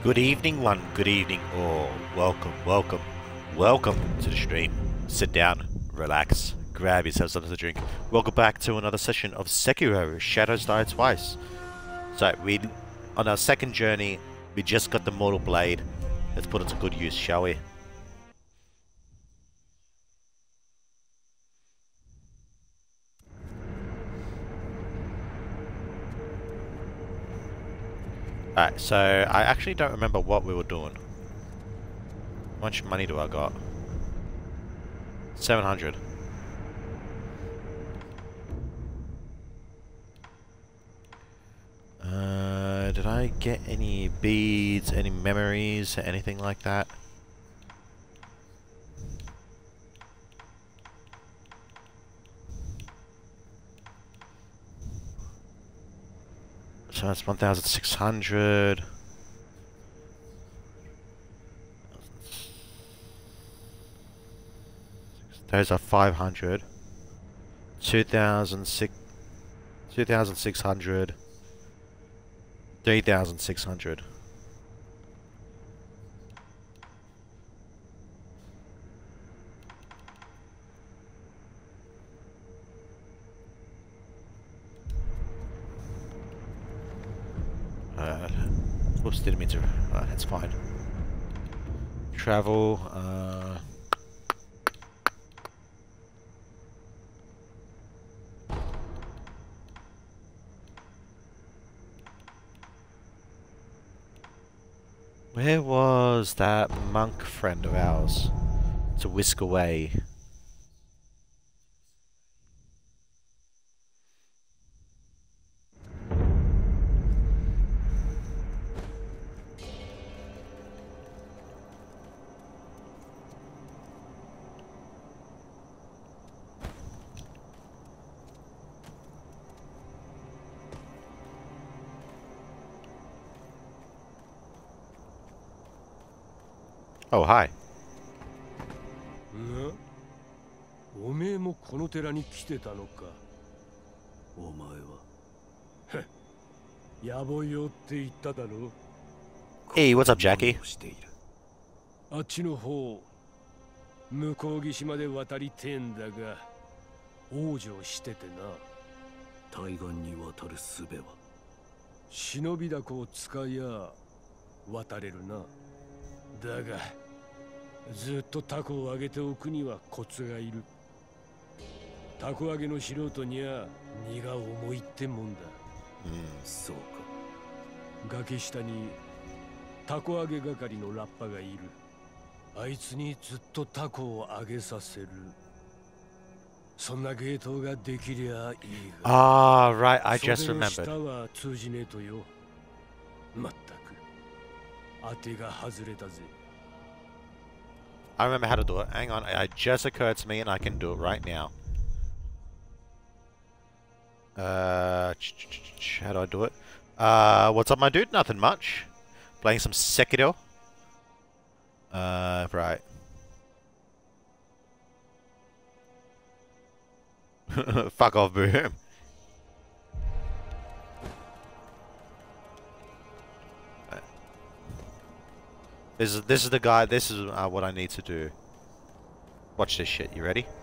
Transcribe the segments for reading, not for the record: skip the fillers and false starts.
Good evening, one. Good evening, all. Welcome to the stream. Sit down, relax, grab yourself something to drink. Welcome back to another session of Sekiro: Shadows Die Twice. So on our second journey, we just got the Mortal Blade. Let's put it to good use, shall we? Alright, so I actually don't remember what we were doing. How much money do I got? 700. Did I get any beads, any memories, anything like that? So that's 1,600. Those are 500. 2,600. 3,600. Whoops, didn't mean to. That's fine. Travel. Where was that monk friend of ours to whisk away? Oh, hi. おめえもこの寺に来てたのか。お前は。野暮用って言っただろ。 Hey, what's up, Jackie? あっちの方、向こう岸まで渡りてえんだが、往生しててな。対岸に渡る術は。忍びだこを使いや渡れるな。だが。ずっとタコを揚げておくにはコツがいる。タコ揚げの素人には荷が重いってもんだ。そうか。崖下にタコ揚げ係のラッパがいる。あいつにずっとタコを揚げさせる。そんな芸当ができりゃいいが。 Ah, right, I just それの remembered. 下は通じねえとよ。まったく。当てが外れたぜ。 I remember how to do it. Hang on, it just occurred to me and I can do it right now. How do I do it? What's up, my dude? Nothing much. Playing some Sekiro. Right. Fuck off, boom. This is the guy. This is what I need to do. Watch this shit. You ready?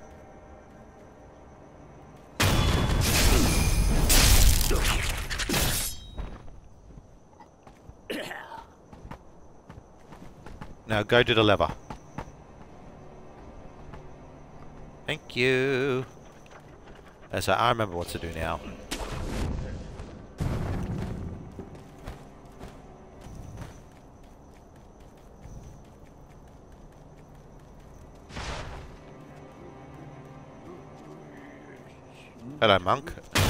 Now go to the lever. Thank you. So I remember what to do now. Hello, monk.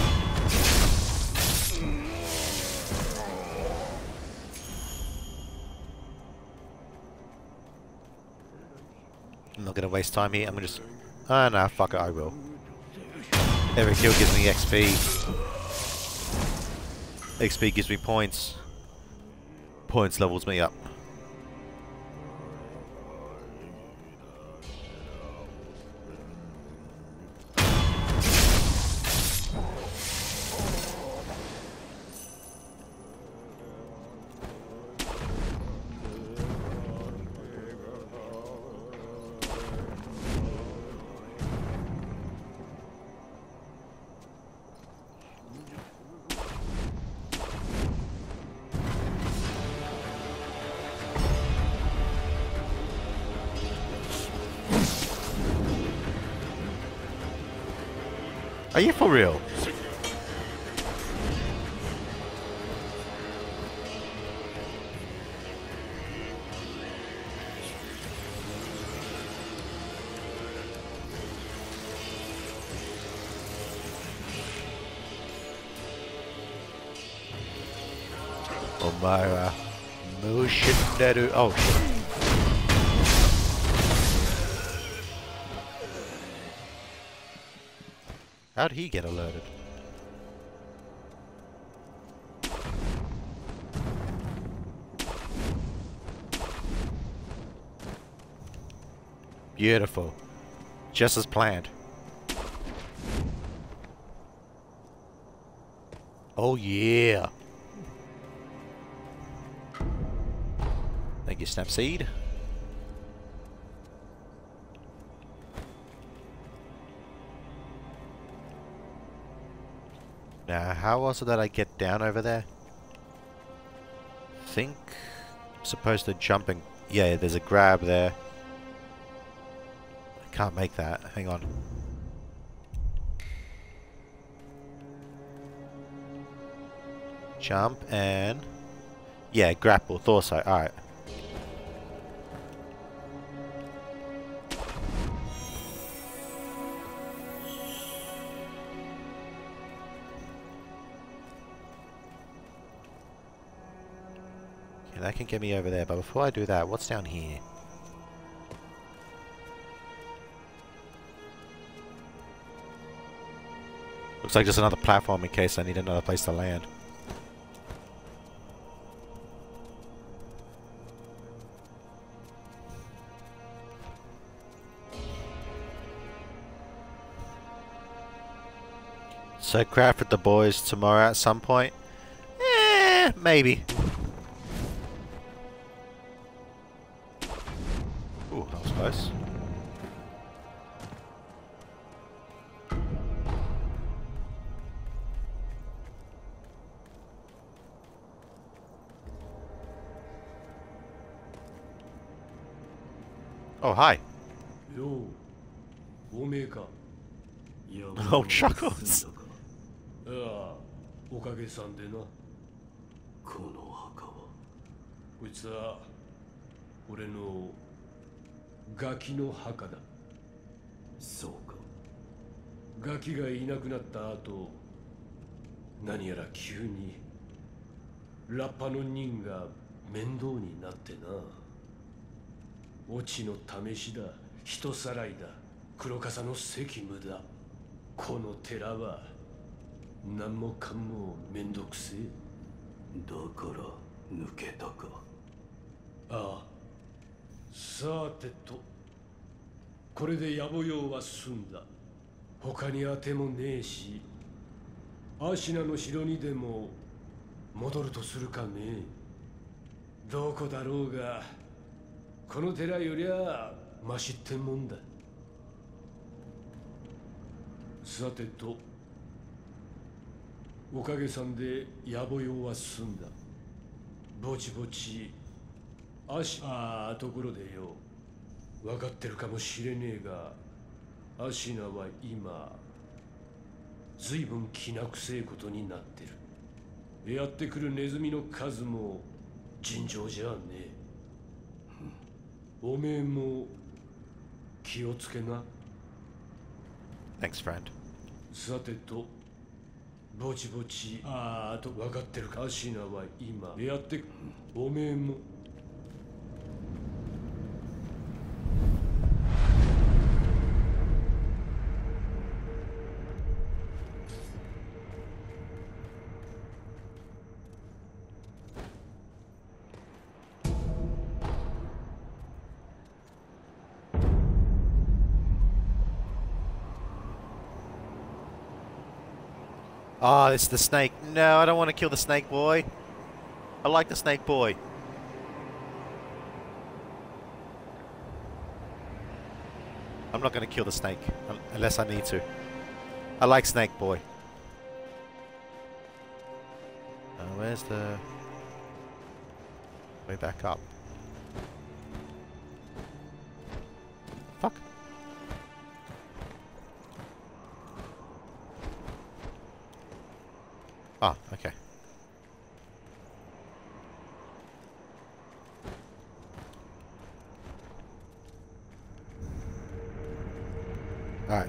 I'm not gonna waste time here. I'm gonna just... Ah, no, fuck it, I will. Every kill gives me XP. XP gives me points. Points levels me up. Are you for real? Omara Mushinderu. Oh shit. How'd he get alerted? Beautiful. Just as planned. Oh yeah. Thank you, Snapseed. Now, how was it that I get down over there? I think I'm supposed to jump and... Yeah, there's a grab there. I can't make that. Hang on. Jump and... Yeah, grapple. Thought so. Alright. That can get me over there, but before I do that, what's down here? Looks like just another platform in case I need another place to land. So craft with the boys tomorrow at some point? Maybe. Ooh, that was close. Oh, hi. Yo, Oh, Chuckles. ああ、おかげさんでな。この墓は。こいつは俺のガキの墓だ。そうか。ガキがいなくなった後、何やら急にラッパの人が面倒になってな。オチの試しだ、人さらいだ、黒笠の責務だ。この寺は何もかもめんどくせえ。だから抜けたか。ああ。さてと、これで野暮用は済んだ。他に当てもねえし、アシナの城にでも戻るとするかね。どこだろうが、この寺よりゃマシってもんだ。さてと、おかげさんで野暮用は済んだ。ぼちぼちところでよ、分かってるかもしれねえが、アシナは今ずいぶん気なくせえことになってる。やってくるネズミの数も尋常じゃねえ。おめえも気をつけな。 Thanks, friend. さてと、ぼちぼちと分かってるか。アシナは今やっておめえも。 Ah, it's the snake. No, I don't want to kill the snake boy. I like the snake boy. I'm not going to kill the snake unless I need to. I like snake boy. Where's the way back up? Fuck. Oh, okay. Alright.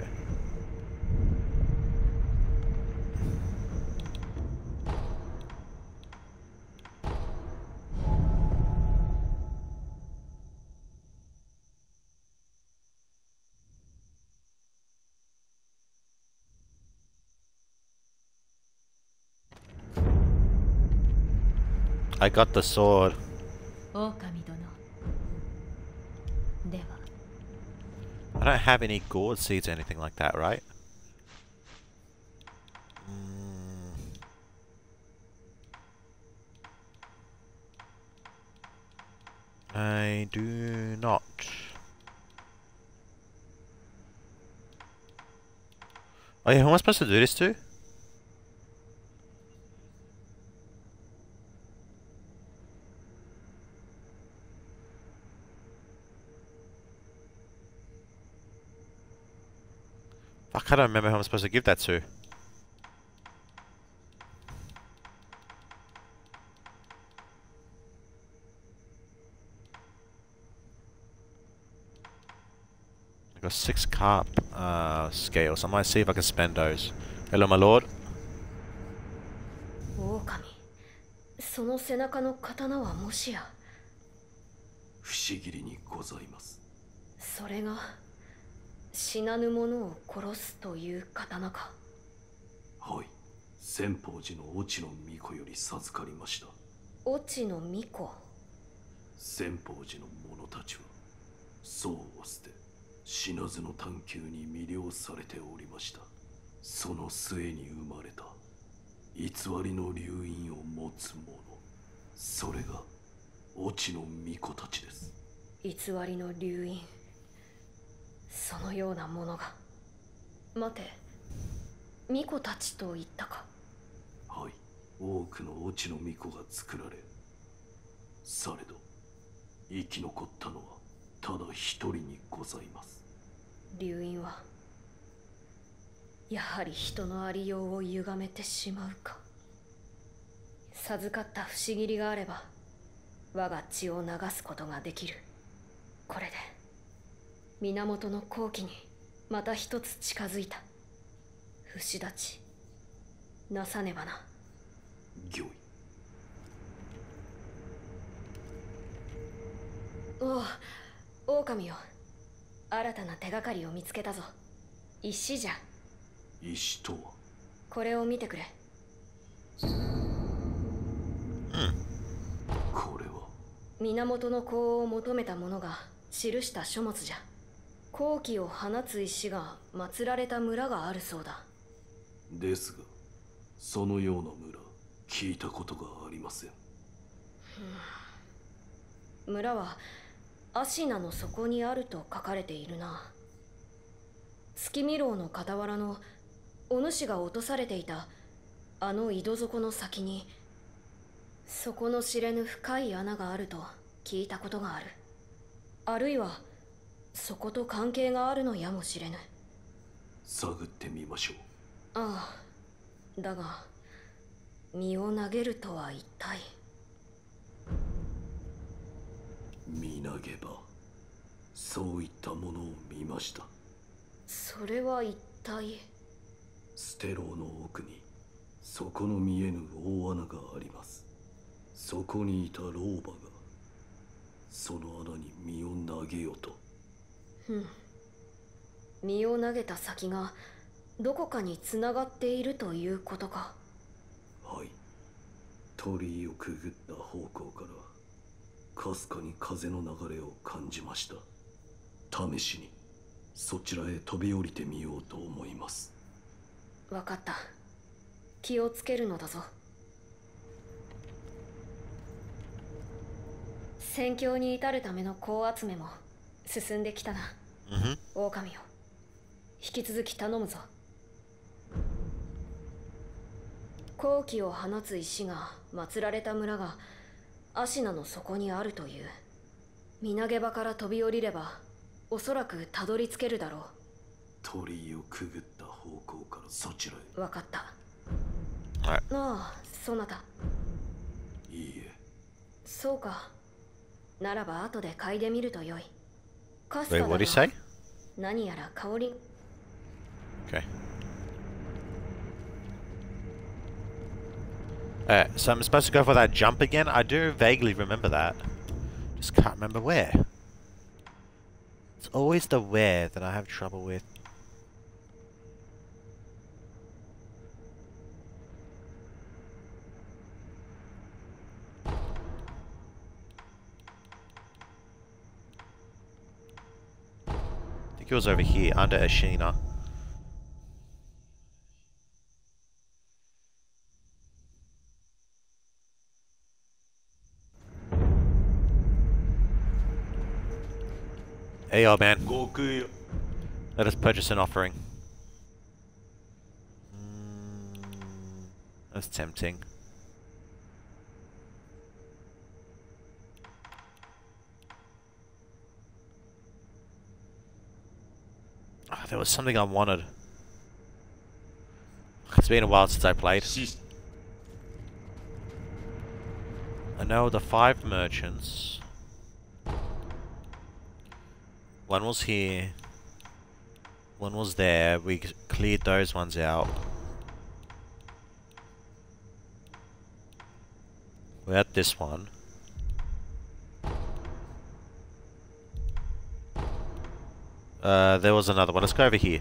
I got the sword. 狼殿では I don't have any gourd seeds or anything like that, right? I do not. Oh yeah, who am I supposed to do this to? Fuck, I don't remember who I'm supposed to give that to. I got 6 carp scales. I might see if I can spend those. Hello, my lord. 狼、その背中の刀はもしや。 不思議にございます。 それが死なぬ者を殺すという刀か。 はい、千宝寺の越智の巫女より授かりました。 越智の巫女。 千宝寺の者たちは僧を捨て死なずの探求に魅了されておりました。その末に生まれた偽りの流因を持つ者、それが越智の巫女たちです。 偽りの流因、そのようなものが。待て、巫女たちと言ったか。 はい、多くの越智の巫女が作られ、されど生き残ったのはただ一人にございます。 流因はやはり人のありようを歪めてしまうか。授かった不思議りがあれば我が血を流すことができる。これで源の好機にまた一つ近づいた。不死立ちなさねばな。 御意。 おう、狼よ。新たな手がかりを見つけたぞ。石じゃ。 石とは。 これを見てくれ。 これは源の功を求めた者が記した書物じゃ。好機を放つ石が祀られた村があるそうだ。 ですが、そのような村聞いたことがありません。 村はアシナの底にあると書かれているな。月見楼の傍らのお主が落とされていたあの井戸底の先に、底の知れぬ深い穴があると聞いたことがある。あるいはそこと関係があるのやもしれぬ。 探ってみましょう。 ああ、だが身を投げるとは一体。 見投げばそういったものを見ました。 それは一体。 ステローの奥に底の見えぬ大穴があります。そこにいた老婆がその穴に身を投げよと。 身を投げた先がどこかにつながっているということか。 はい、鳥居をくぐった方向からかすかに風の流れを感じました。試しにそちらへ飛び降りてみようと思います。 わかった。気をつけるのだぞ。戦況に至るための功集めも進んできたな。狼よ、引き続き頼むぞ。好機を放つ石が祀られた村がアシナの底にあるという。身投げ場から飛び降りればおそらくたどり着けるだろう。 鳥居をくぐった方向からそちらへ。 わかった。 Alright. ああ、そなた。 いいえ。 そうか。ならば後で嗅いでみるとよい。かす Wait, かだ what が did he say? 何やら香り。 Okay. Alright, so I'm supposed to go for that jump again? I do vaguely remember that. Just can't remember where. It's always the where that I have trouble with. I think it was over here, under Ashina. Hey, old man. Let us purchase an offering. That's tempting. Oh, there was something I wanted. It's been a while since I played. I know the 5 merchants. One was here. One was there. We cleared those ones out. We're at this one. There was another one. Let's go over here.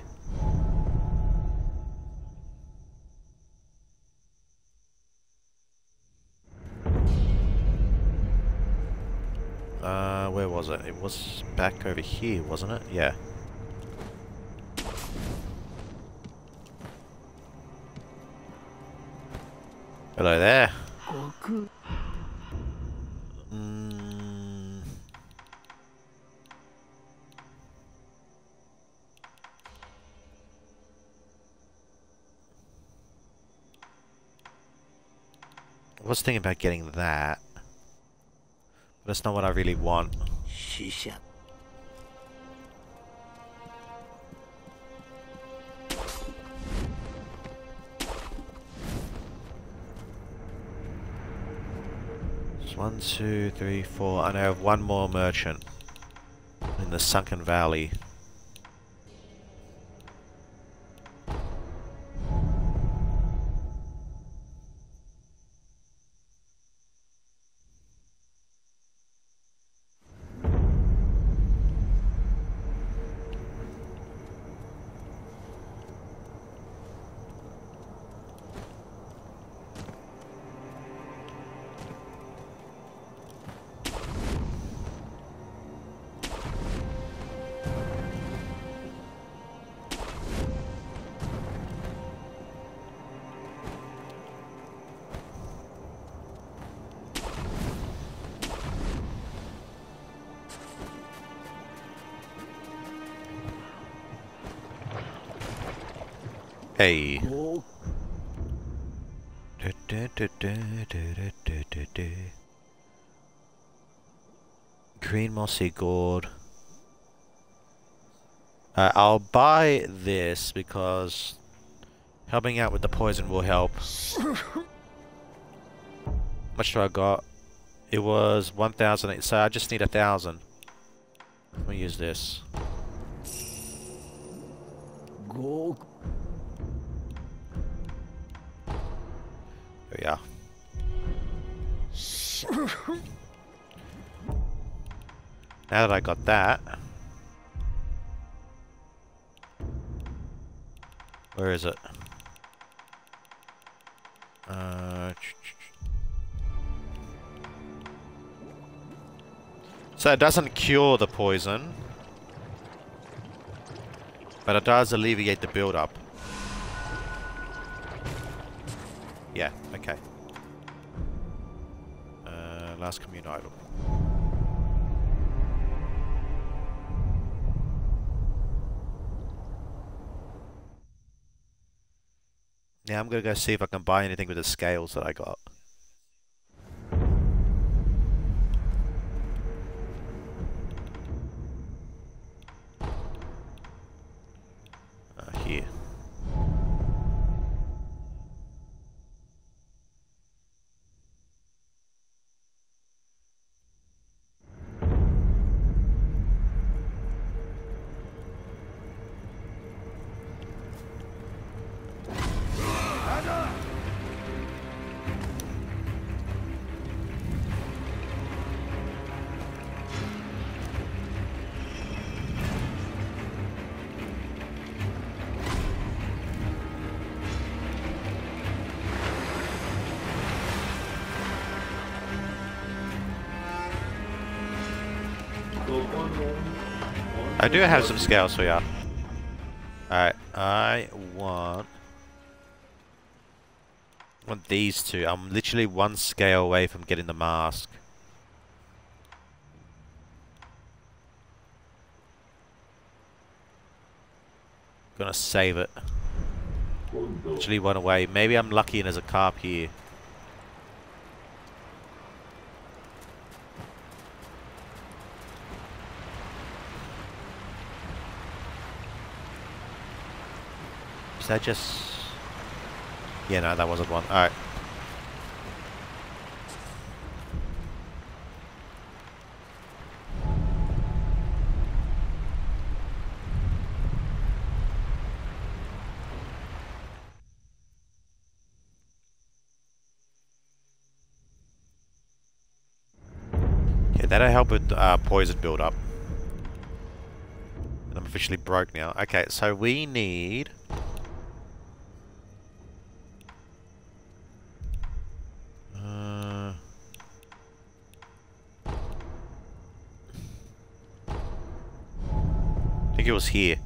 Where was it? It was back over here, wasn't it? Yeah. Hello there. I was thinking about getting that. But that's not what I really want. It's 1, 2, 3, 4. I know I have one more merchant in the Sunken Valley. Hey. Green mossy gourd. I'll buy this because helping out with the poison will help. How much do I got? It was 1,000, so I just need 1,000. Let me use this. There we are. Now that I got that, where is it? So it doesn't cure the poison, but it does alleviate the build-up. Yeah, okay. Last commune item. Now I'm gonna go see if I can buy anything with the scales that I got. Here. I do have some scales for ya. Alright, I want these two. I'm literally one scale away from getting the mask. Gonna save it. Literally one away. Maybe I'm lucky and there's a carp here. Is that just... Yeah, no, that wasn't one. Alright. Okay, that'll help with poison build up. And I'm officially broke now. Okay, so we need... I think it was here.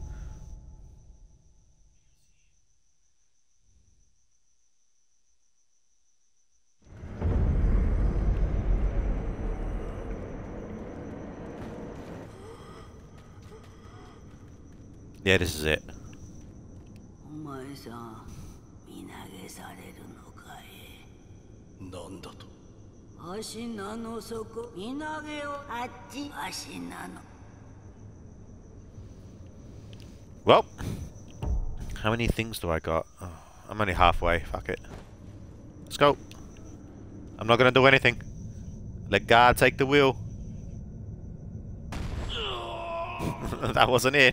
Yeah, this is it. お前さん、身投げされるのかい。 なんだと。 足名の底、身投げをあっち、足名の。 Well, how many things do I got? Oh, I'm only halfway. Fuck it. Let's go. I'm not gonna do anything. Let God take the wheel. That wasn't it.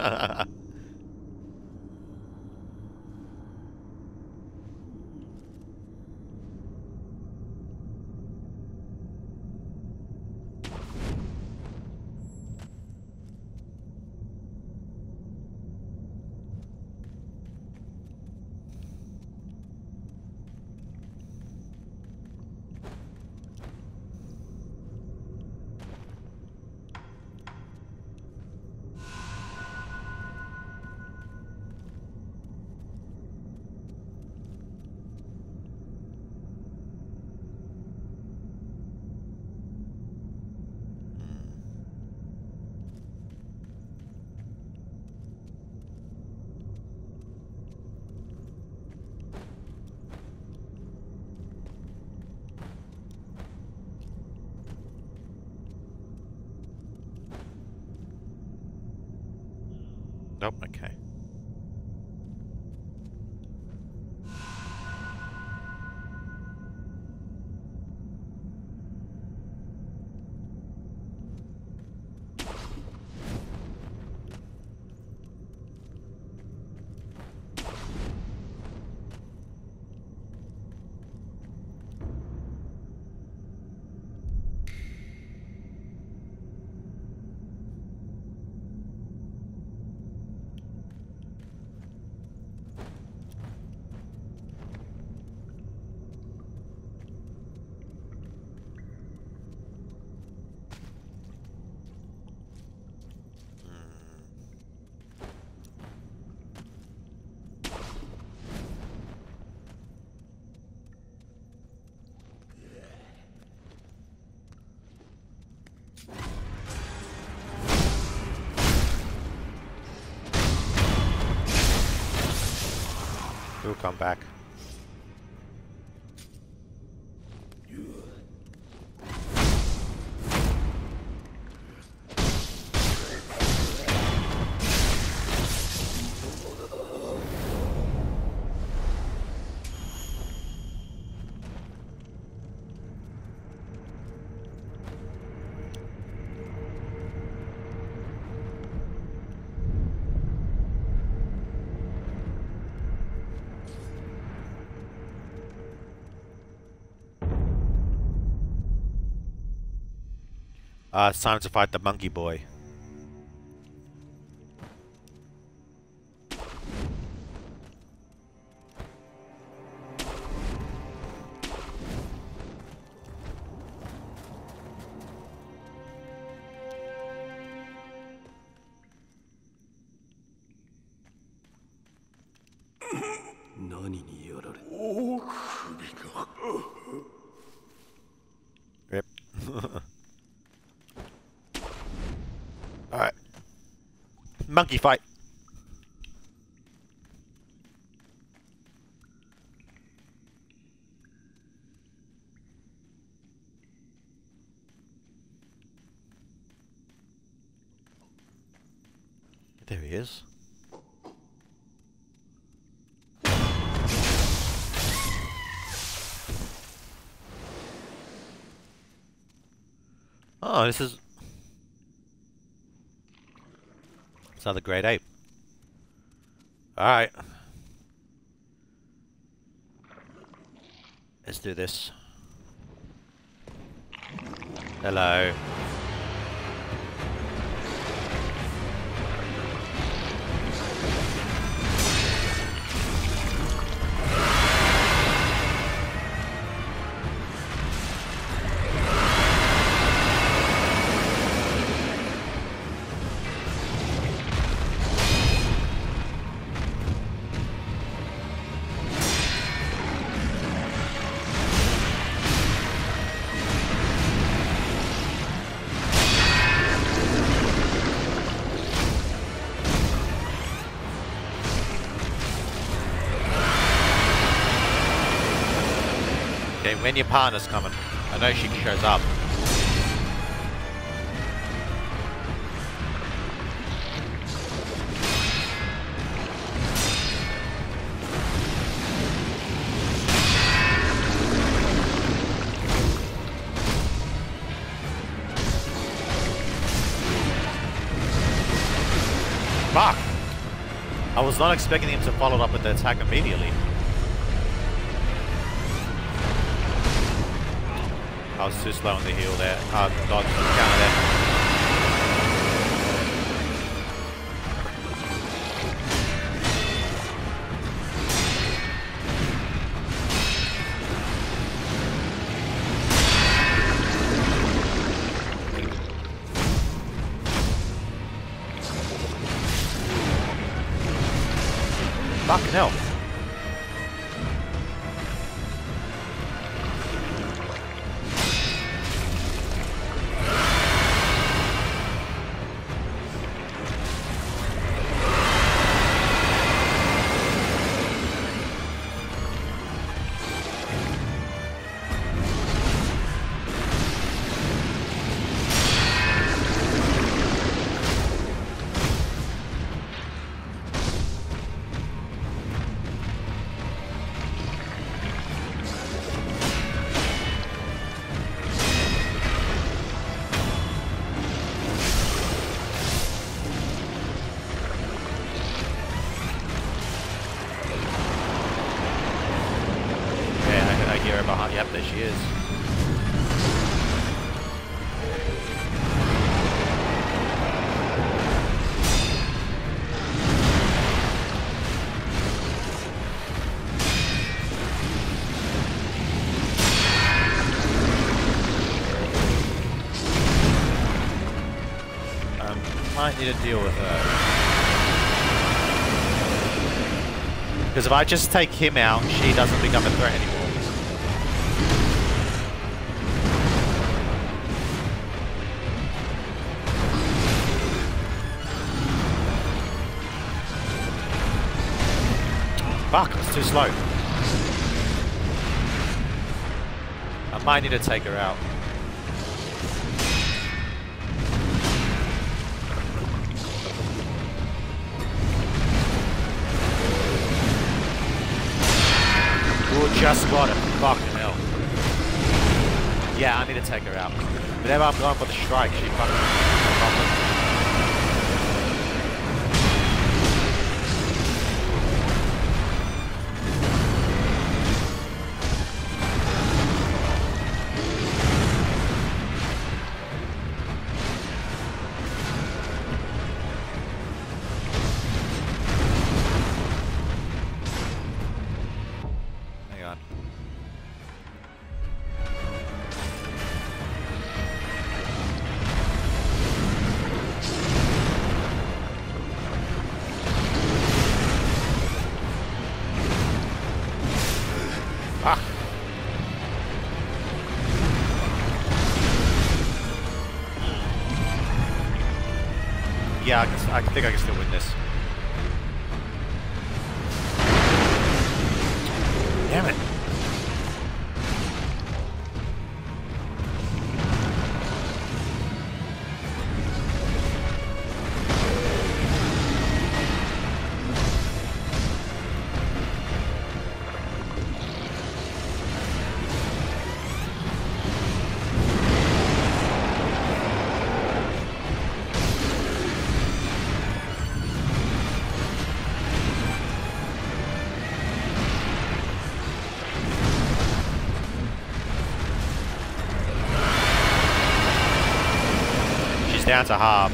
Nope, okay. He'll come back. It's time to fight the monkey boy. Alright. Monkey fight. There he is. Oh, this is... It's another great ape. Alright. Let's do this. Hello. Okay, when your partner's coming, I know she shows up. Fuck! I was not expecting him to follow up with the attack immediately. I was too slow on the heel there. Dodge, counter there. Fucking hell. Behind. Yep, there she is. Might need to deal with her. Because if I just take him out, she doesn't become a threat anymore. Fuck, it's too slow. I might need to take her out. Ooh, just got it. Fucking hell. Yeah, I need to take her out. Whenever I'm going for the strike, she fucking... Yeah, I think I can still win this. Damn it. Down to half.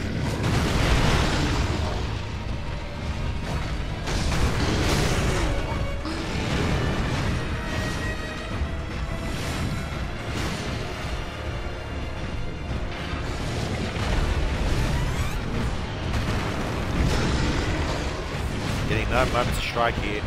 Getting no moment to strike here.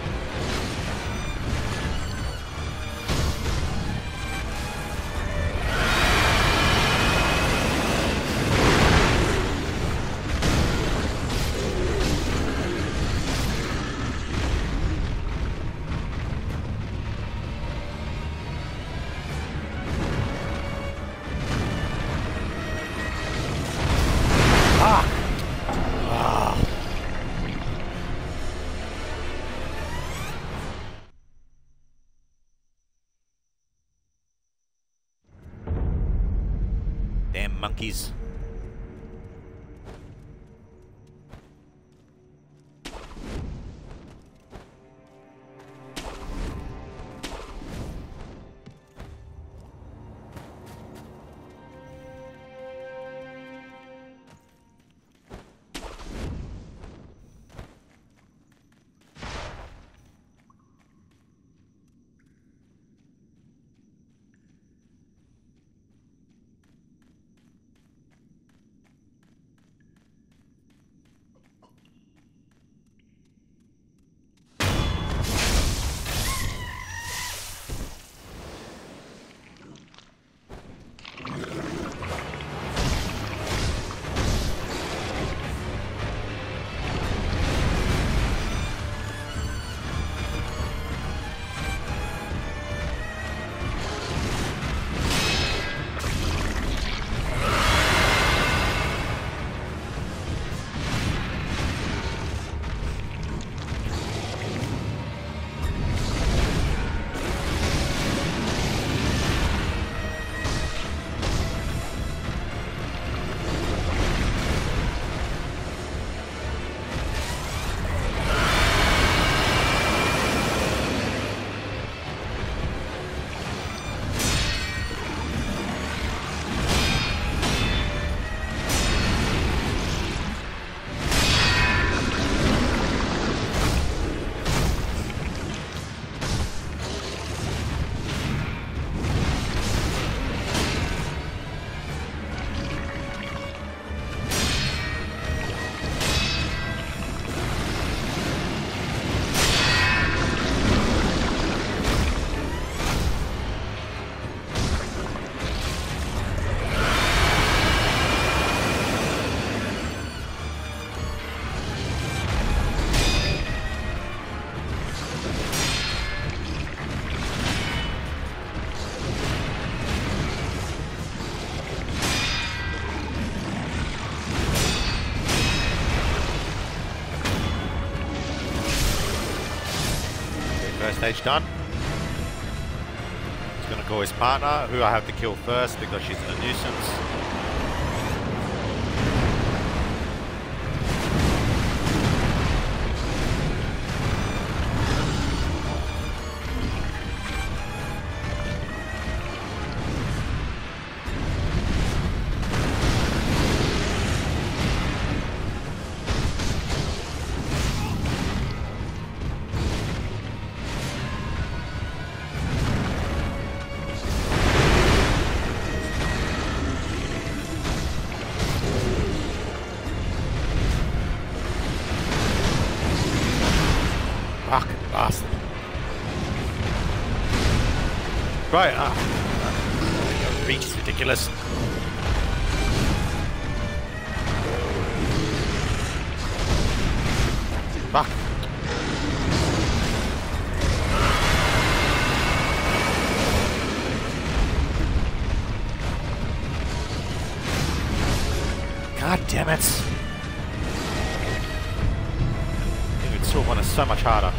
Damn monkeys. First stage done. He's going to call his partner, who I have to kill first because she's a nuisance. Fucking bastard. Right, reach is ridiculous. Fuck. God damn it. I think Tool 1 is so much harder.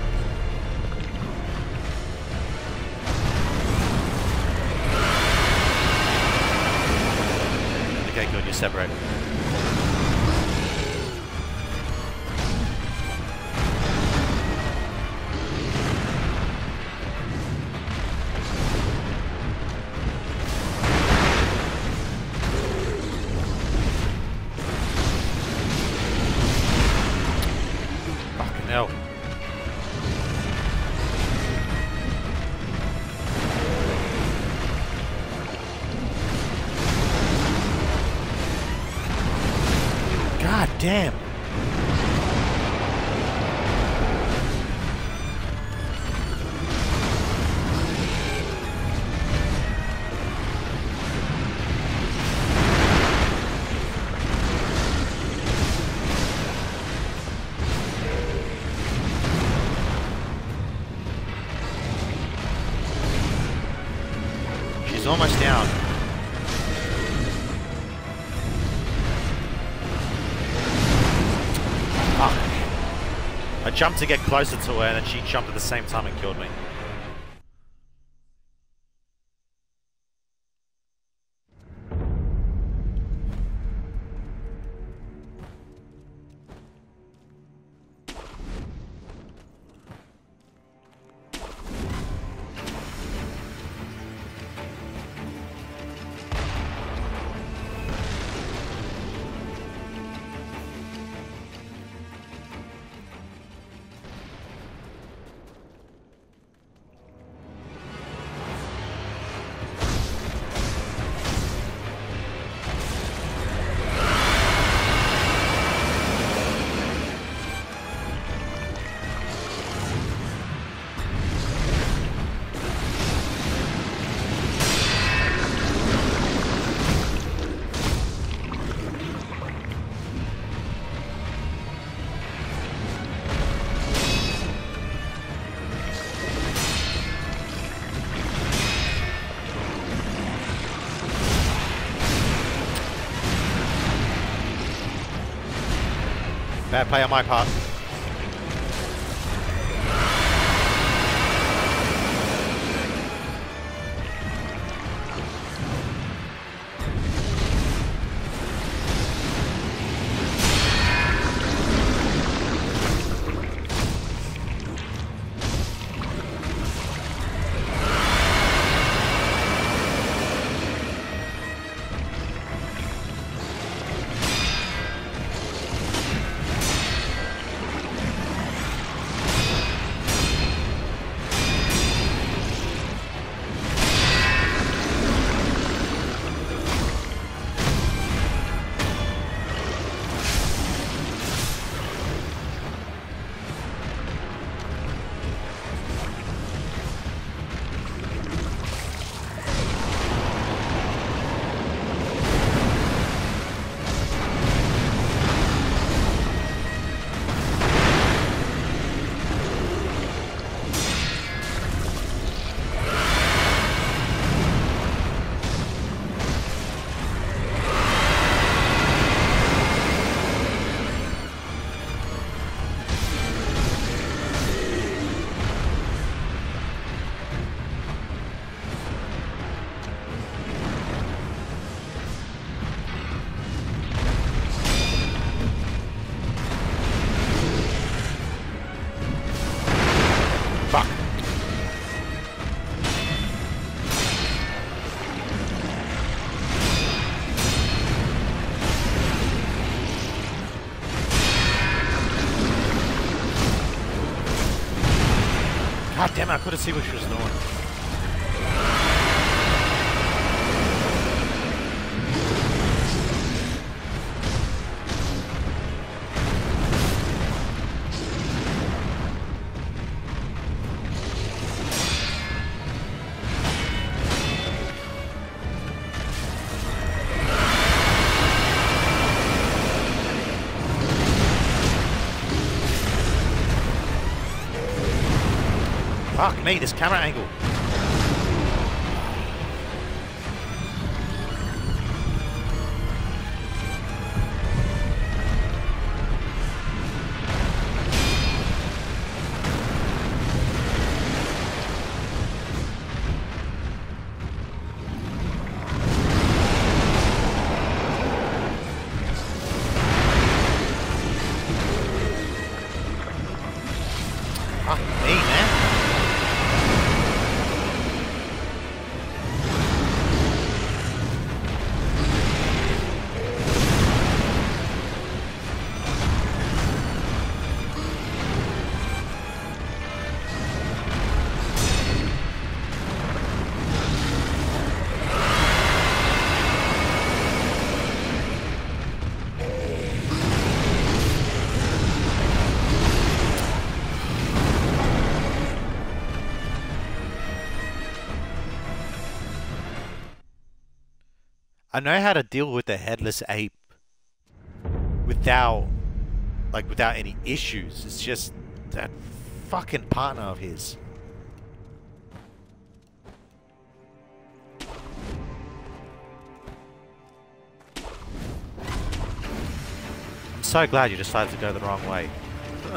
Okay, good, you're separated. Fucking hell. God damn. She's almost down. I jumped to get closer to her and then she jumped at the same time and killed me. Bad play on my part. God damn it, I couldn't see what she was doing. Fuck me, this camera angle. Fuck me, man. I know how to deal with the headless ape without any issues. It's just that fucking partner of his. I'm so glad you decided to go the wrong way. Huh.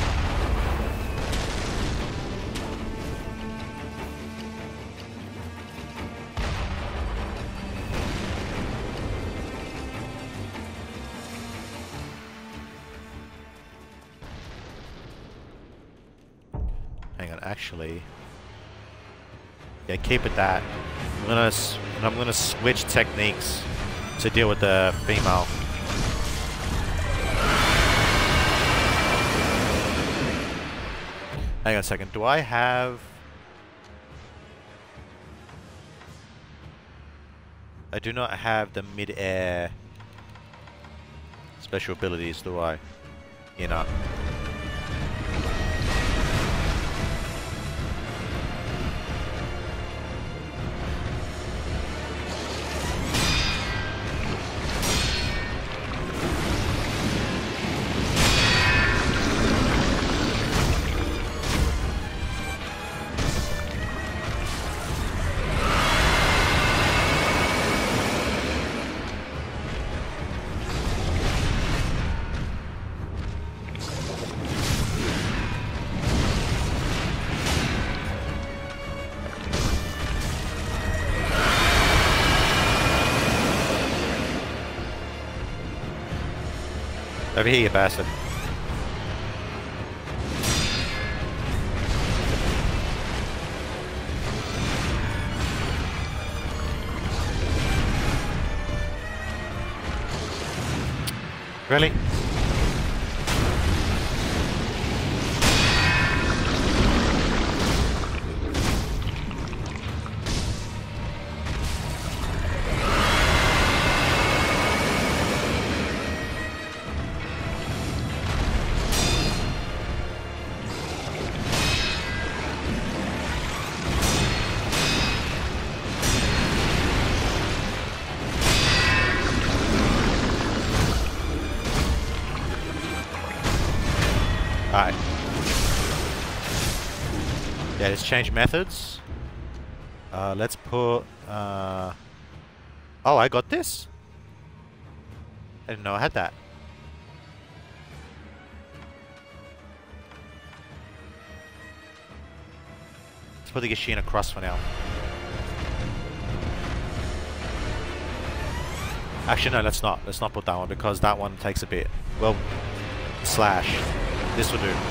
Hang on, actually, yeah, keep it that. I'm gonna switch techniques to deal with the female. Hang on a second. Do I have? I do not have the mid-air special abilities, do I? You know. Over here, you bastard. Really? Alright. Yeah, let's change methods. Let's put... Oh, I got this? I didn't know I had that. Let's put the Gashina across for now. Actually, no, let's not. Let's not put that one because that one takes a bit. Well, slash. This will do.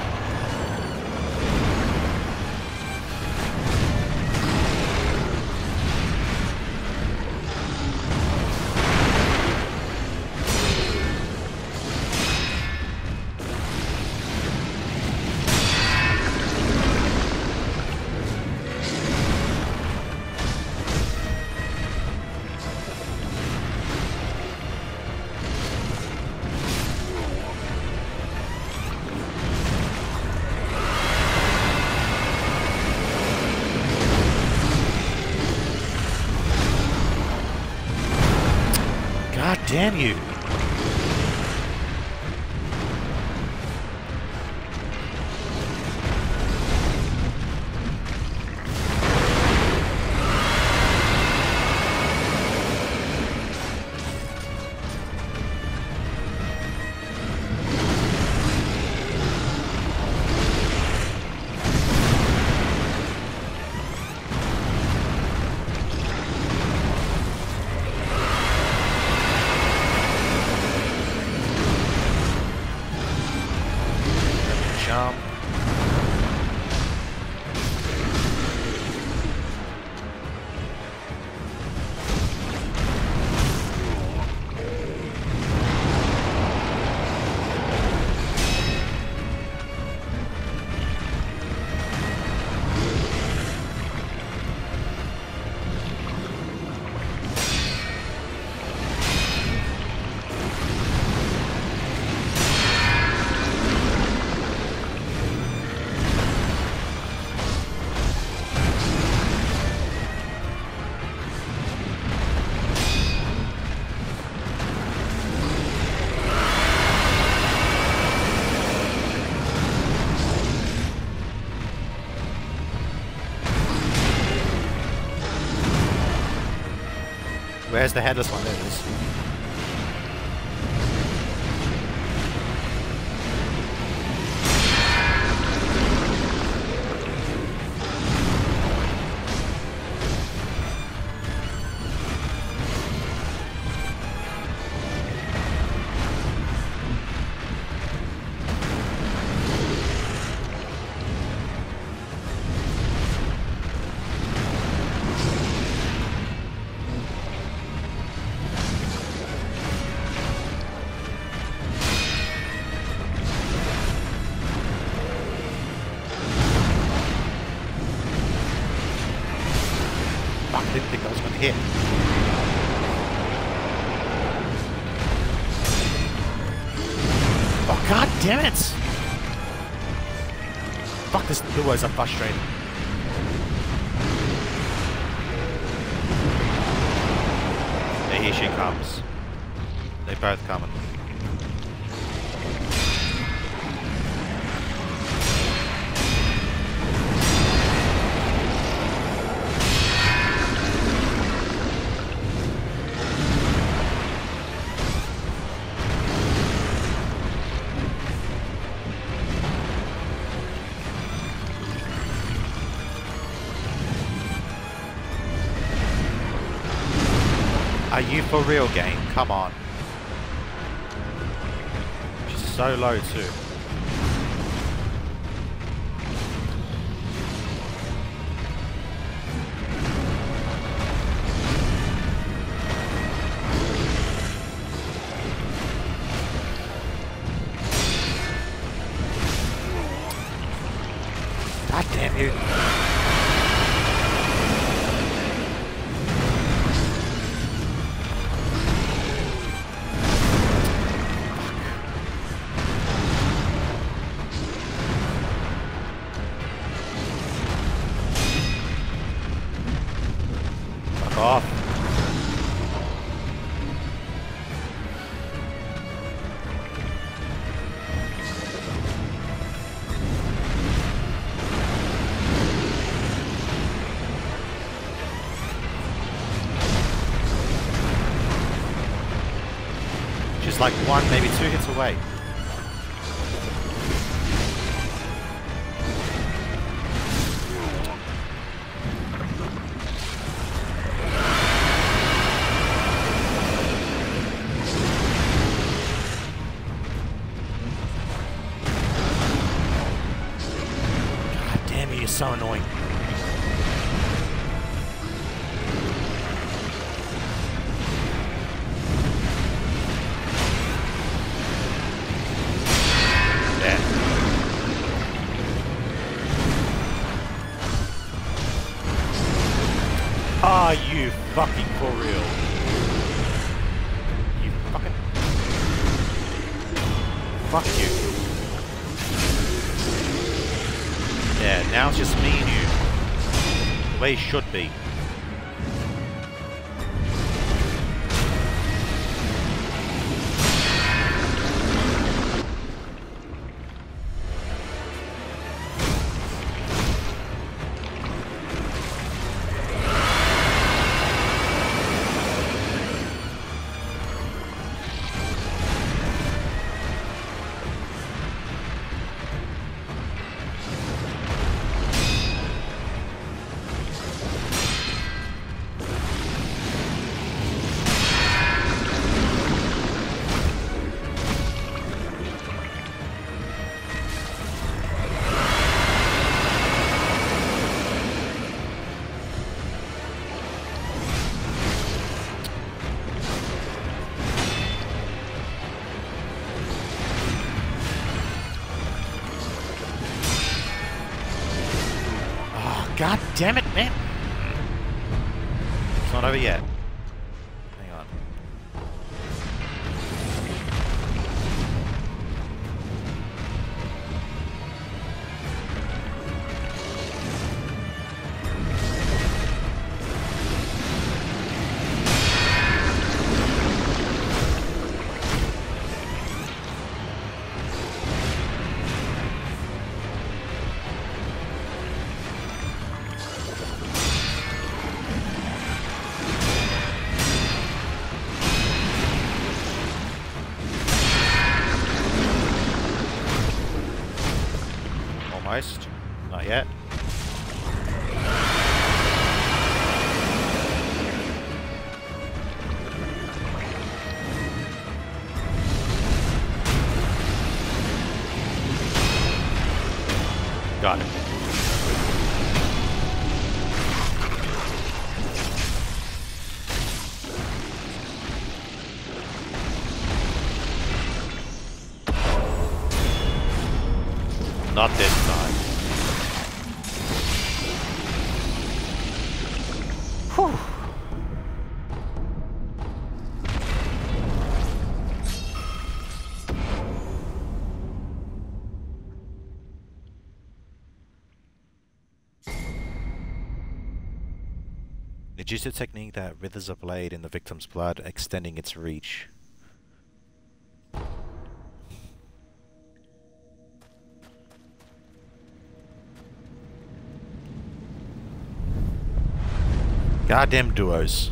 God damn you! Where's the headless one? There it is. Fuck, I didn't think I was going to hit. Oh, god damn it! Fuck, this Luos are frustrating. Yeah, here she comes. They both coming. Are you for real, game? Come on. She's so low too. God damn you. Off. Just like one, maybe two hits away. You're so annoying. There. Are you fucking for real? You fucking... Fuck you. Yeah, now it's just me and you. The way it should be. God damn it, man! It's not over yet. Hang on. Heist. Not yet. Got it. Not this time. Whew. It used a technique that withers a blade in the victim's blood, extending its reach. Goddamn duos.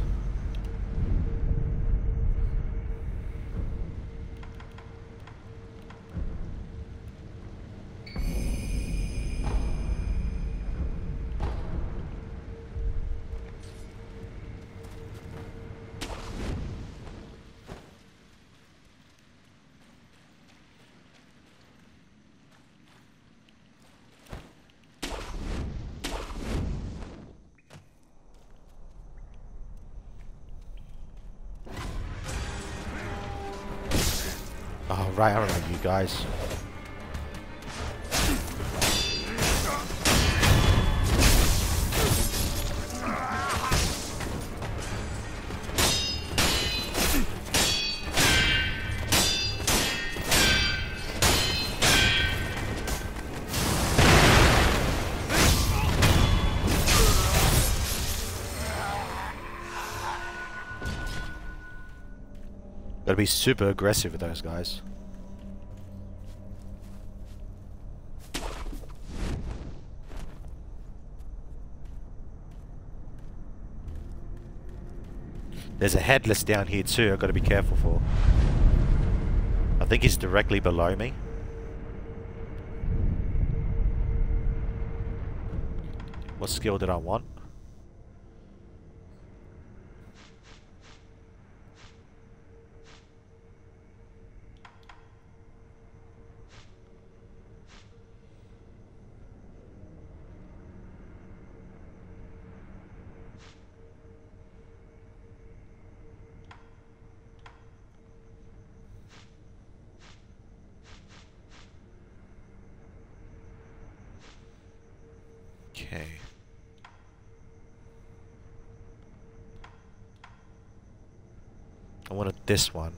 Oh, right, I remember you guys. Gotta be super aggressive with those guys. There's a headless down here too, I've got to be careful for. I think he's directly below me. What skill did I want? Okay. I wanted this one.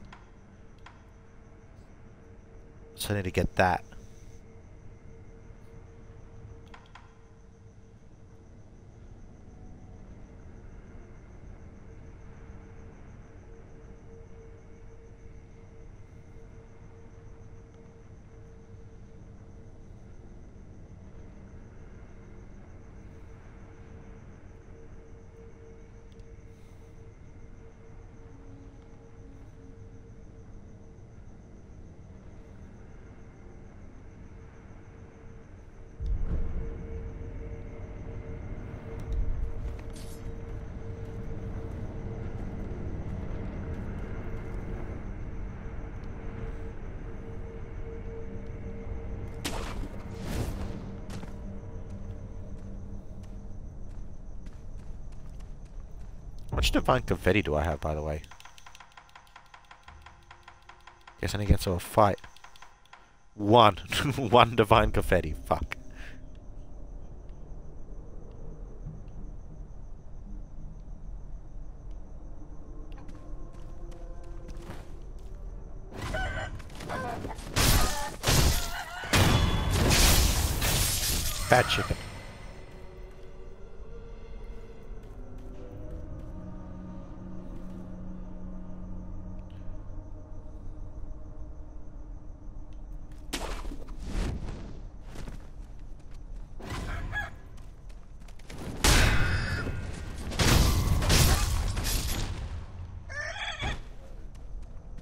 So I need to get that. How much divine confetti do I have, by the way? Guess I need to get to a fight. One. One divine confetti. Fuck. Bad chicken.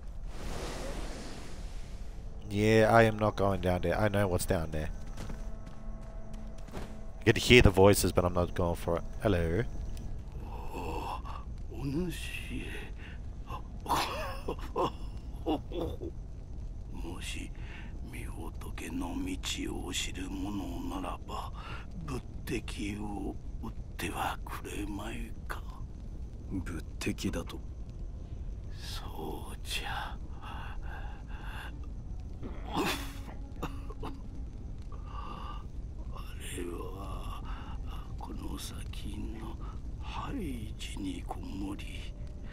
Yeah, I am not going down there. I know what's down there. could hear the voices, but I'm not going for it. Hello. お主もし御仏の道を知る者ならば仏敵を撃ってはくれまいか。仏敵だと。そうじゃ。あれはこの先のハイジにこもり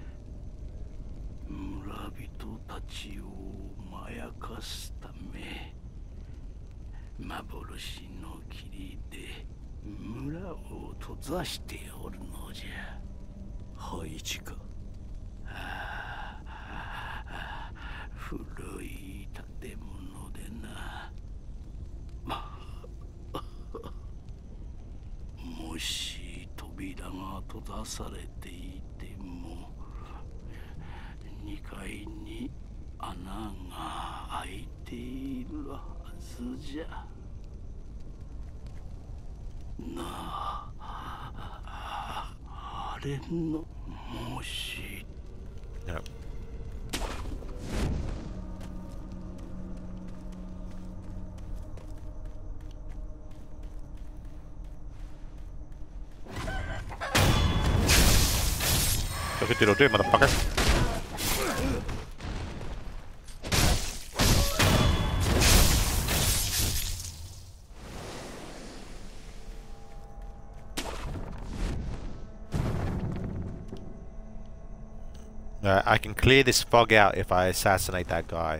村人たちをまやかすため幻の霧で村を閉ざしておるのじゃ。ハイジか。古い建物でな。もし扉が閉ざされていても2階に穴が開いているはずじゃ。なあ、あれのもし。 No. Look at diddle do, motherfucker. I can clear this fog out if I assassinate that guy.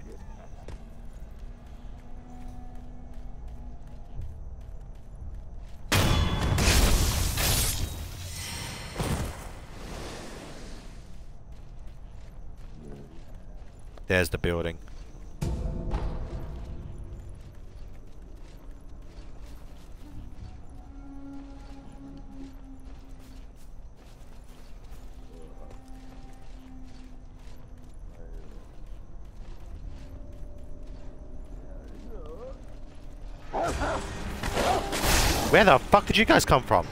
There's the building. Where the fuck did you guys come from?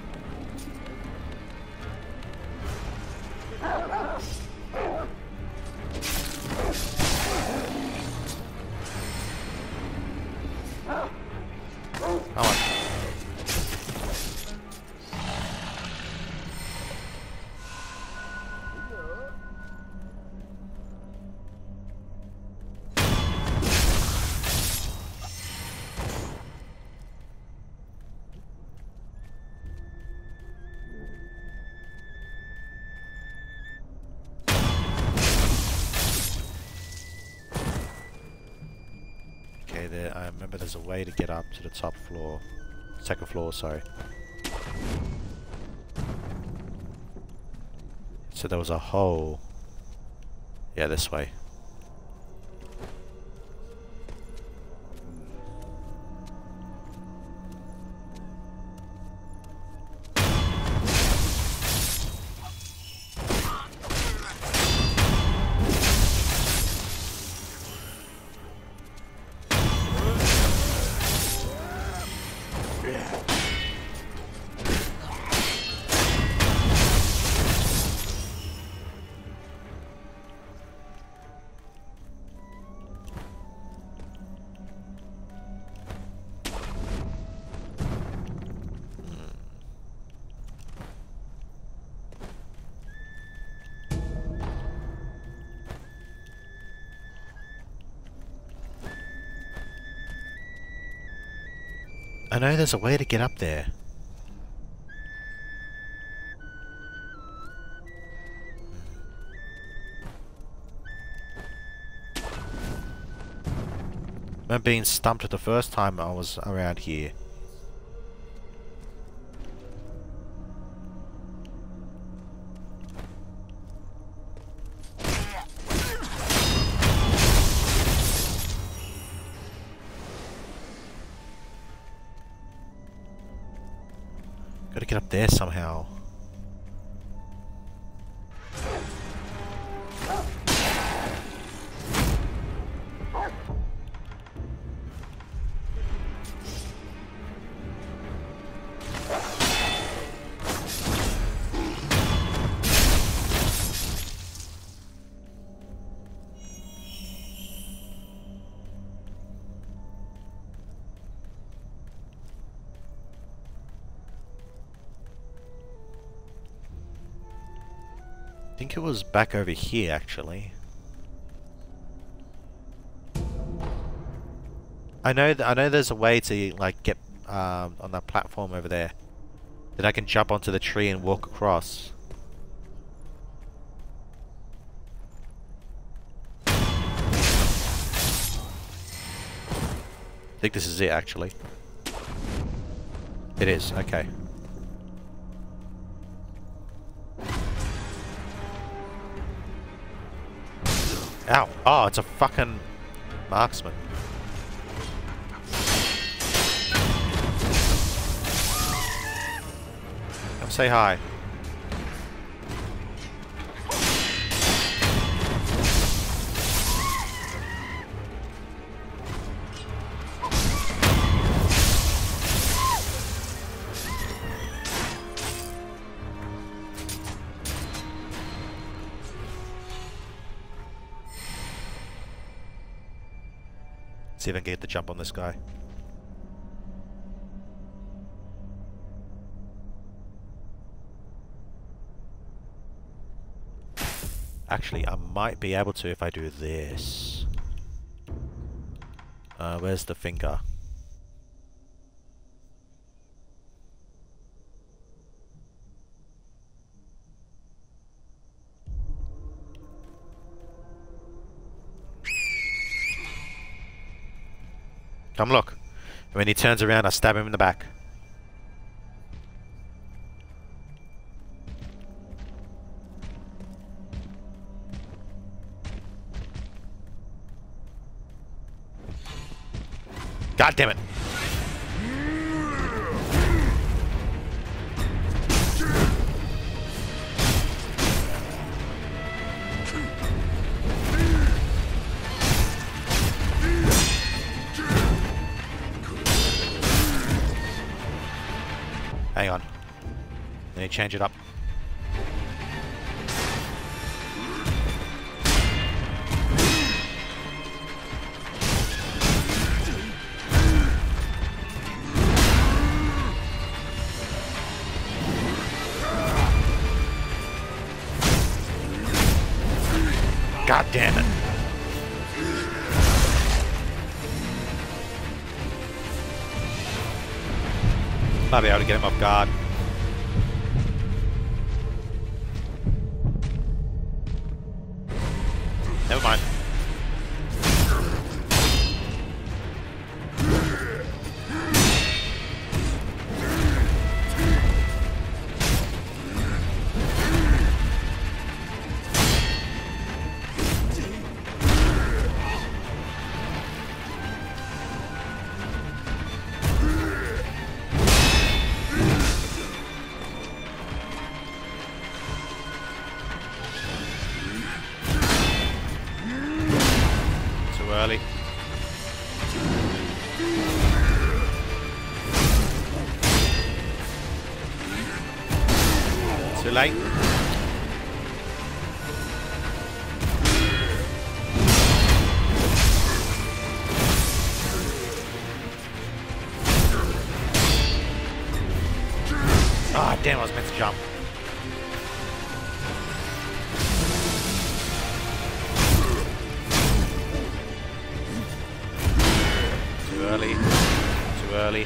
There, I remember there's a way to get up to the top floor. Second floor, sorry. So there was a hole. Yeah, this way. I know there's a way to get up there. I remember being stumped the first time I was around here. Gotta get up there somehow. think it was back over here, actually. I know there's a way to like get on that platform over there. Then I can jump onto the tree and walk across. I think this is it, actually. It is, okay. Ow! Oh, it's a fucking marksman. Come say hi. See if I can get the jump on this guy. Actually, I might be able to if I do this. Where's the finger? Come look. When he turns around, I stab him in the back. God damn it. Hang on. Let me change it up. God damn it. Might be able to get him off guard. Never mind. Early. Too late. Ah, damn, I was meant to jump. Too early. Too early.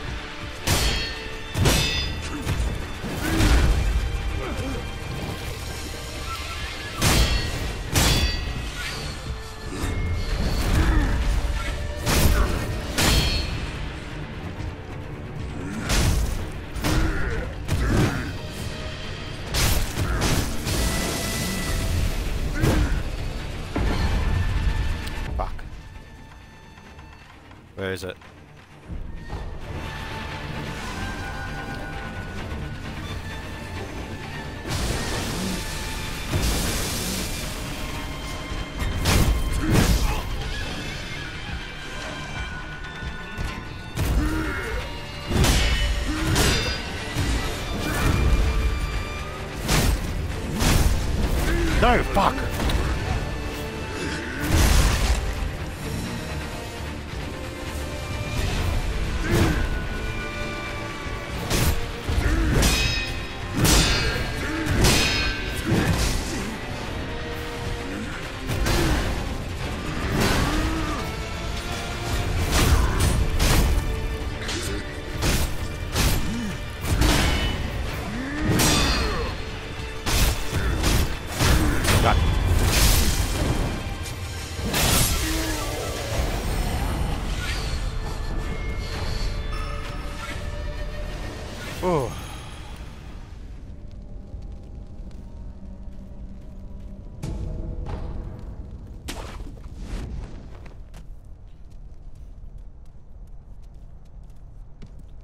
Fuck. Where is it? No, fuck!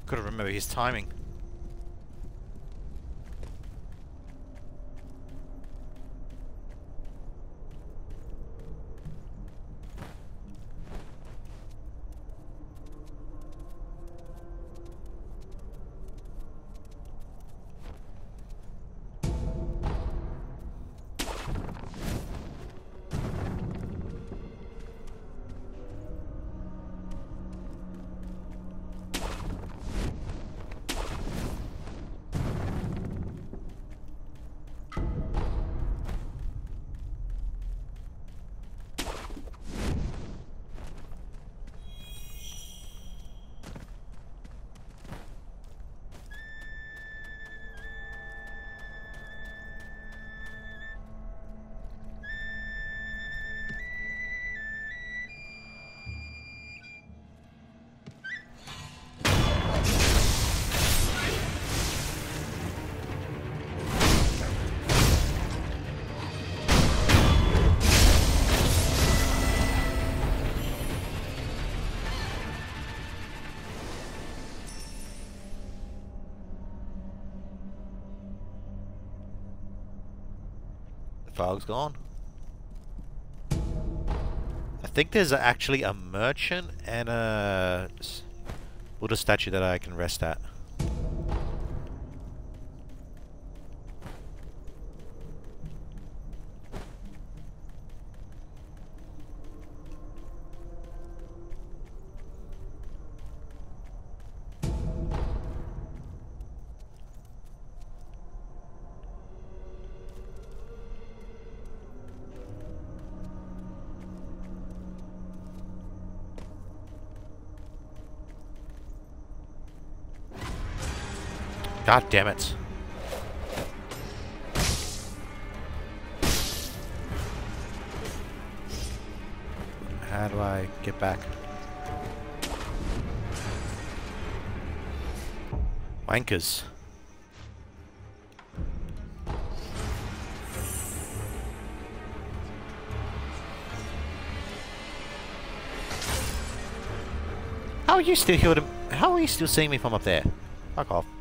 Couldn't remember his timing. Fog's gone. I think there's actually a merchant and a Buddha statue that I can rest at. God damn it. How do I get back? Wankers. How are you still here? How are you still seeing me from up there? Fuck off.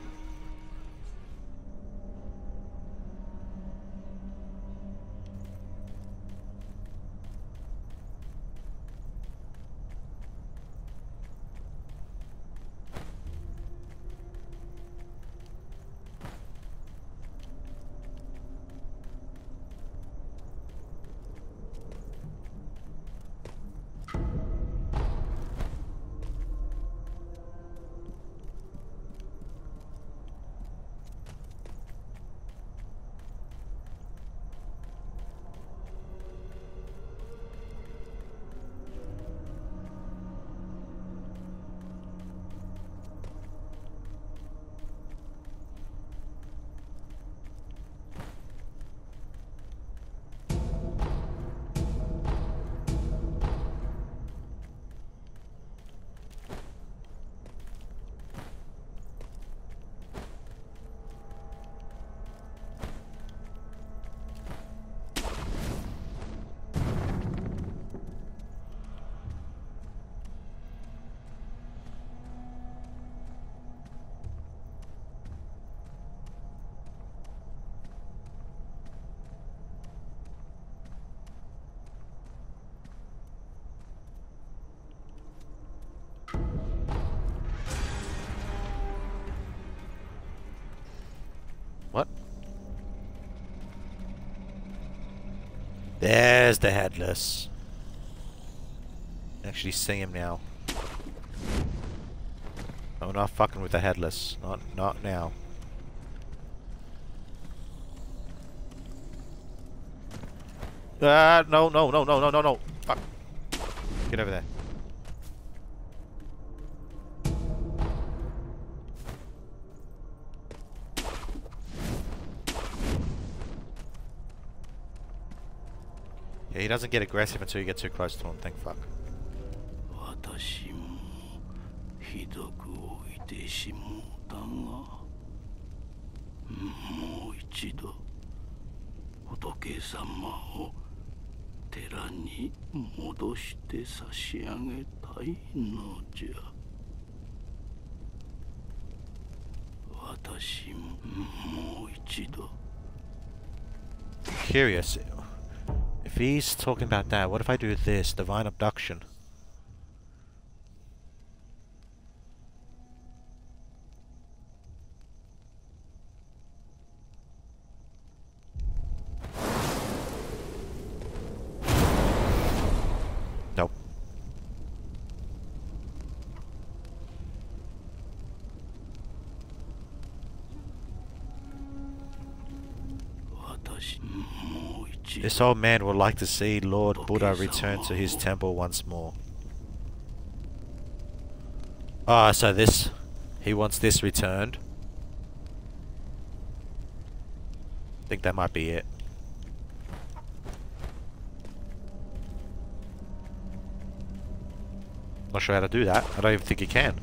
What? There's the headless. Actually see him now. I'm not fucking with the headless. Not now. No. Fuck. Get over there. Yeah, he doesn't get aggressive until you get too close to him. Thank fuck. 私もひどく置いてしもうたが、もう一度仏様を寺に戻して差し上げたいのじゃ。 Curious. If he's talking about that, what if I do this? Divine abduction. Nope. This old man would like to see Lord Buddha return to his temple once more. Ah, so this... he wants this returned. I think that might be it. Not sure how to do that. I don't even think you can.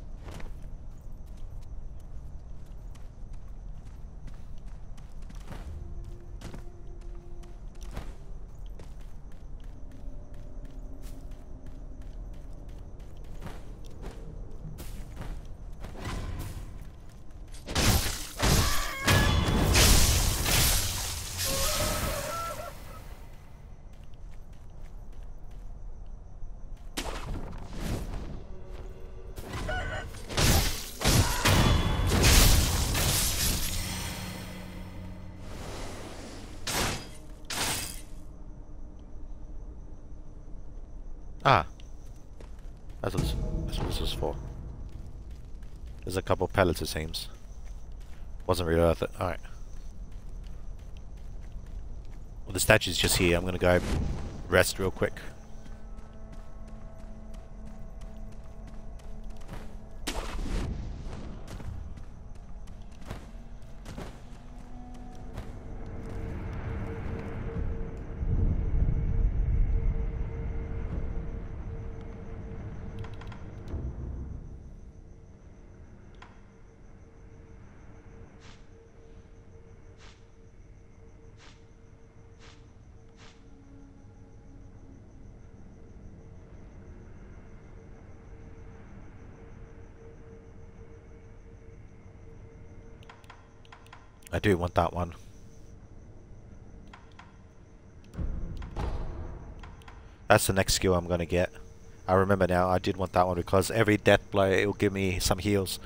Ah. That's what this was for. There's a couple of pellets, it seems. Wasn't really worth it. Alright. Well, the statue's just here. I'm gonna go rest real quick. I do want that one. That's the next skill I'm gonna get. I remember now, I did want that one because every death blow, it will give me some heals.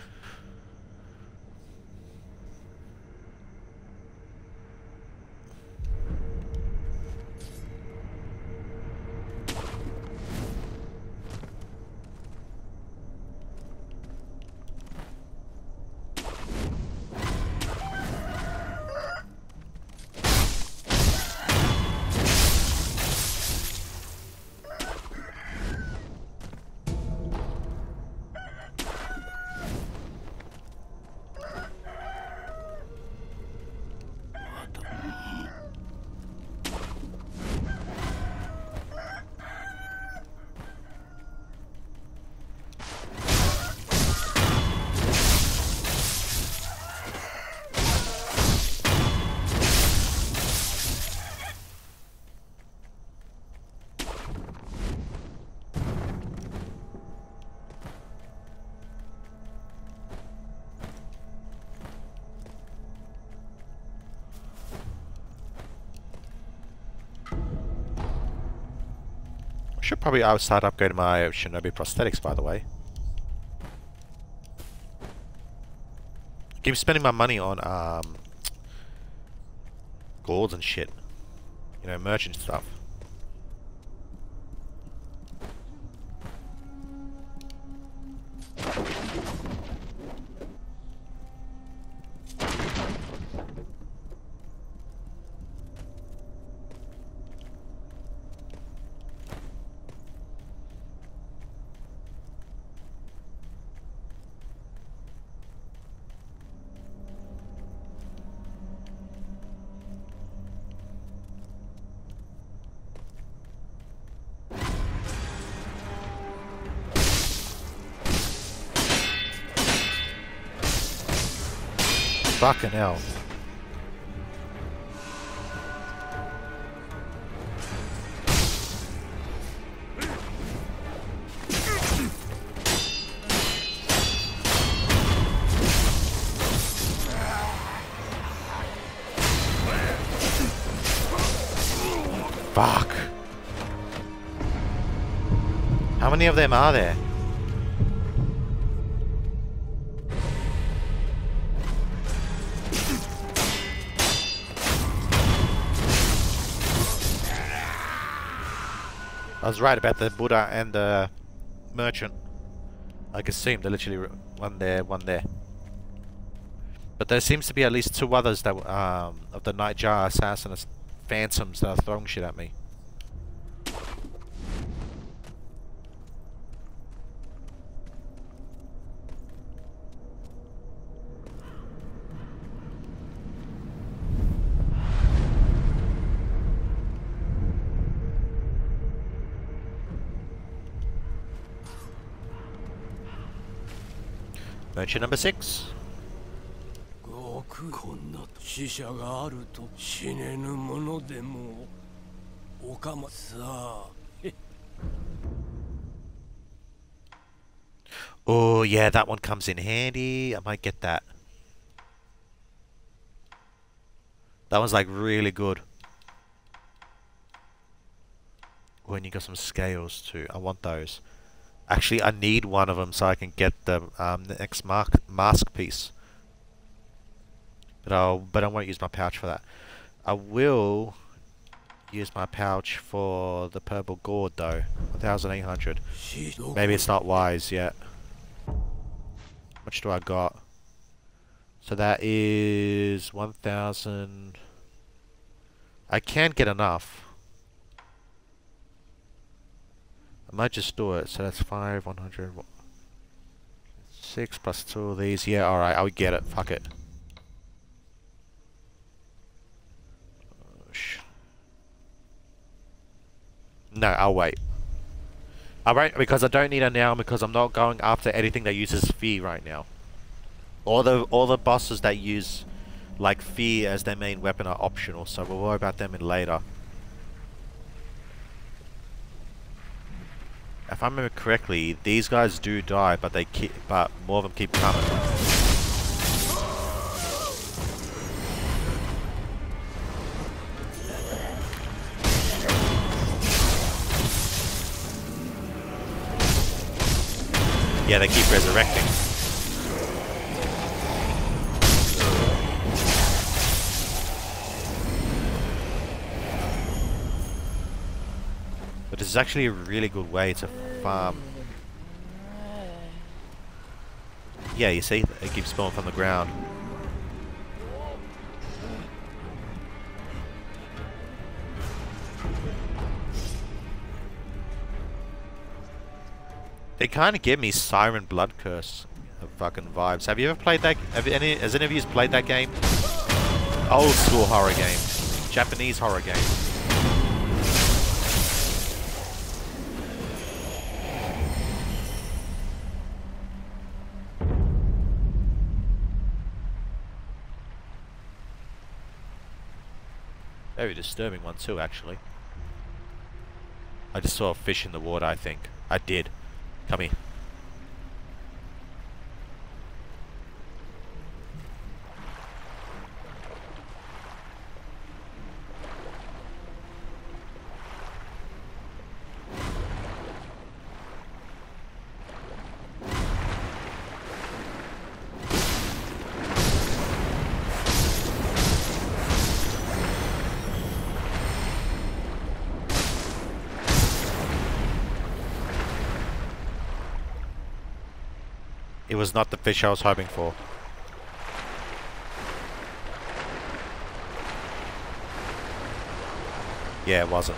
Should probably start upgrading my Shinobi prosthetics, by the way. Keep spending my money on gourds and shit. You know, merchant stuff. Fucking hell. How many of them are there? I was right about the Buddha and the merchant. I could see him. They're literally one there, one there. But there seems to be at least 2 others that of the Nightjar assassin phantoms that are throwing shit at me. Merchant number 6. こんな死者があると死ねぬものでもおかまさあ。 Oh yeah, that one comes in handy. I might get that. That one's like really good. When you got some scales too, I want those. Actually, I need one of them so I can get the next mask piece. But I won't use my pouch for that. I will use my pouch for the purple gourd though. 1,800. Maybe it's not wise yet. How much do I got? So that is 1,000. I can get enough. I might just do it. So that's 5, 100, 6 plus 2 of these. Yeah, alright, I'll get it. Fuck it. No, I'll wait. I'll wait because I don't need it now because I'm not going after anything that uses fear right now. All the bosses that use like fear as their main weapon are optional, so we'll worry about them in later. If I remember correctly, these guys do die, but more of them keep coming. Yeah, they keep resurrecting. But this is actually a really good way to farm. Yeah, you see? It keeps spawning from the ground. They kind of give me Siren Blood Curse fucking vibes. Have you ever played that? Has any of you played that game? Old school horror game. Japanese horror game. Very disturbing one too, actually. I just saw a fish in the water, I think. I did. Come here. It was not the fish I was hoping for. Yeah, it wasn't.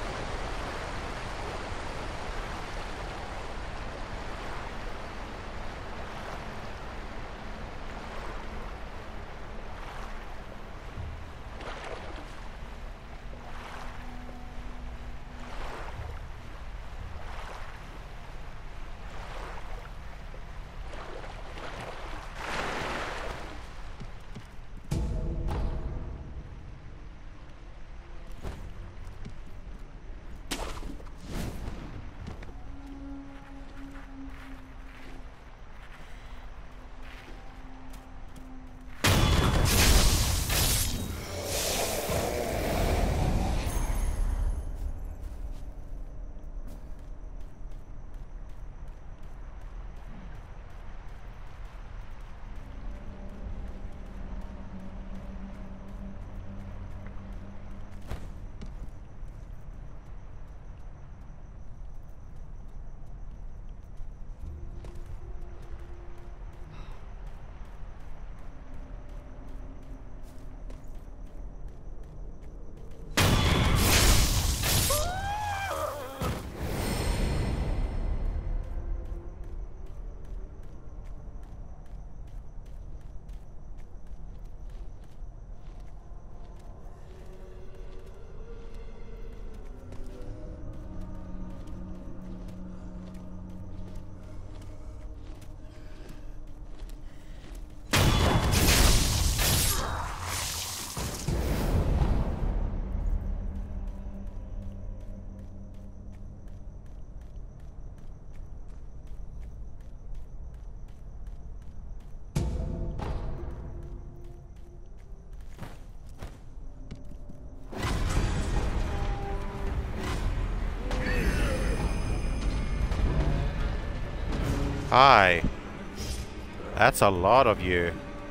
Hi. That's a lot of you.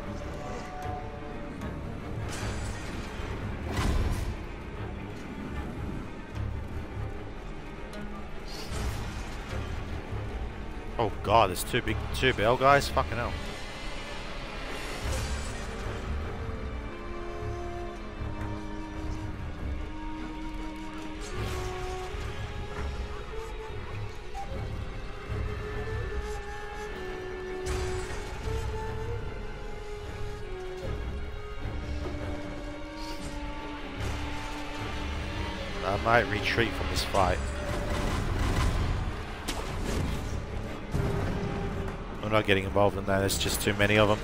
Oh god, there's two bell guys? Fucking hell. I might retreat from this fight. I'm not getting involved in that, there's just too many of them.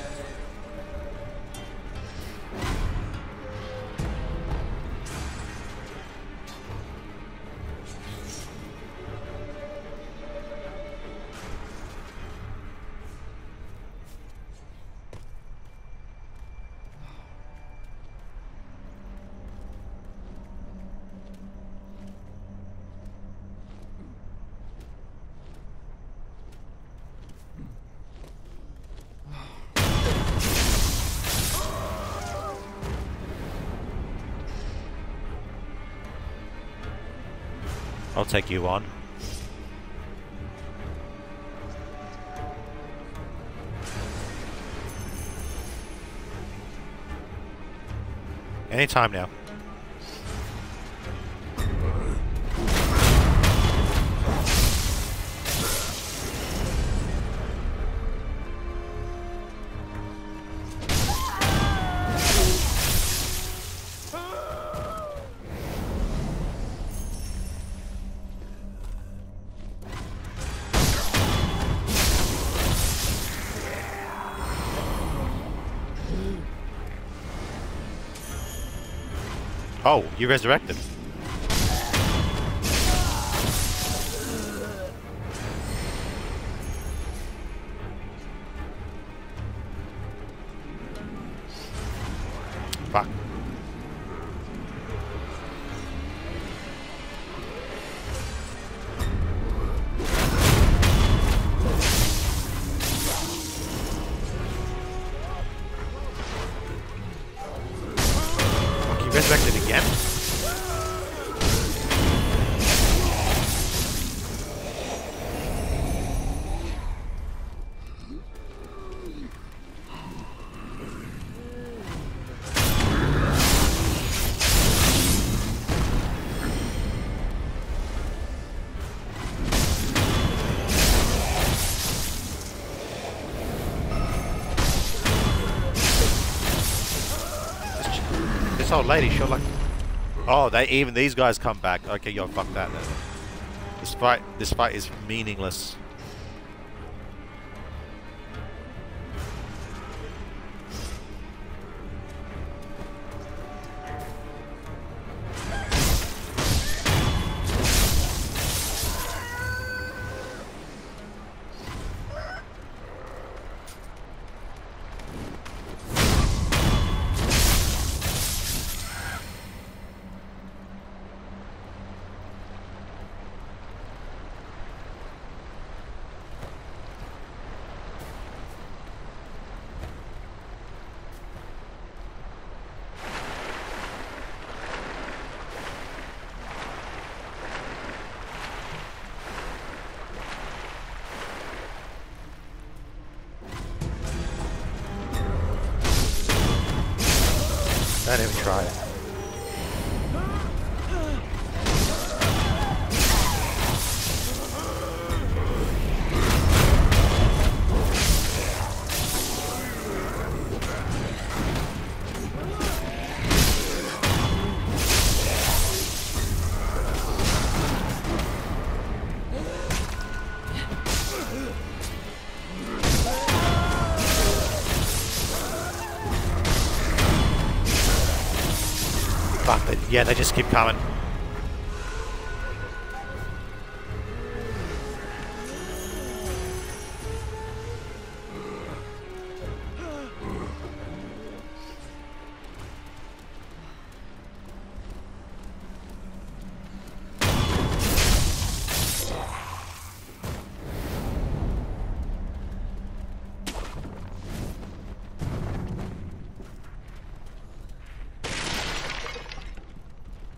I'll take you on. Anytime now. Oh, you resurrected. Fuck. Fuck, you resurrected again? This old lady sure like... Oh, even these guys come back. Okay, yo, fuck that then. This fight is meaningless. Don't even try it. Fuck, yeah, they just keep coming.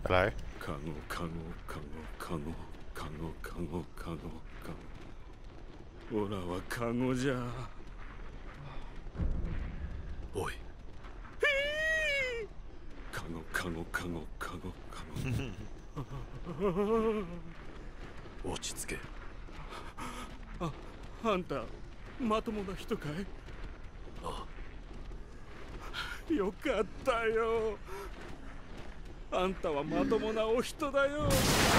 Hello? カゴカゴカゴカゴカゴカゴカゴカゴ。オラはカゴじゃ。おい。カゴカゴカゴカゴカゴ。落ち着け。あんたまともな人かい？よかったよ。あんたはまともなお人だよ。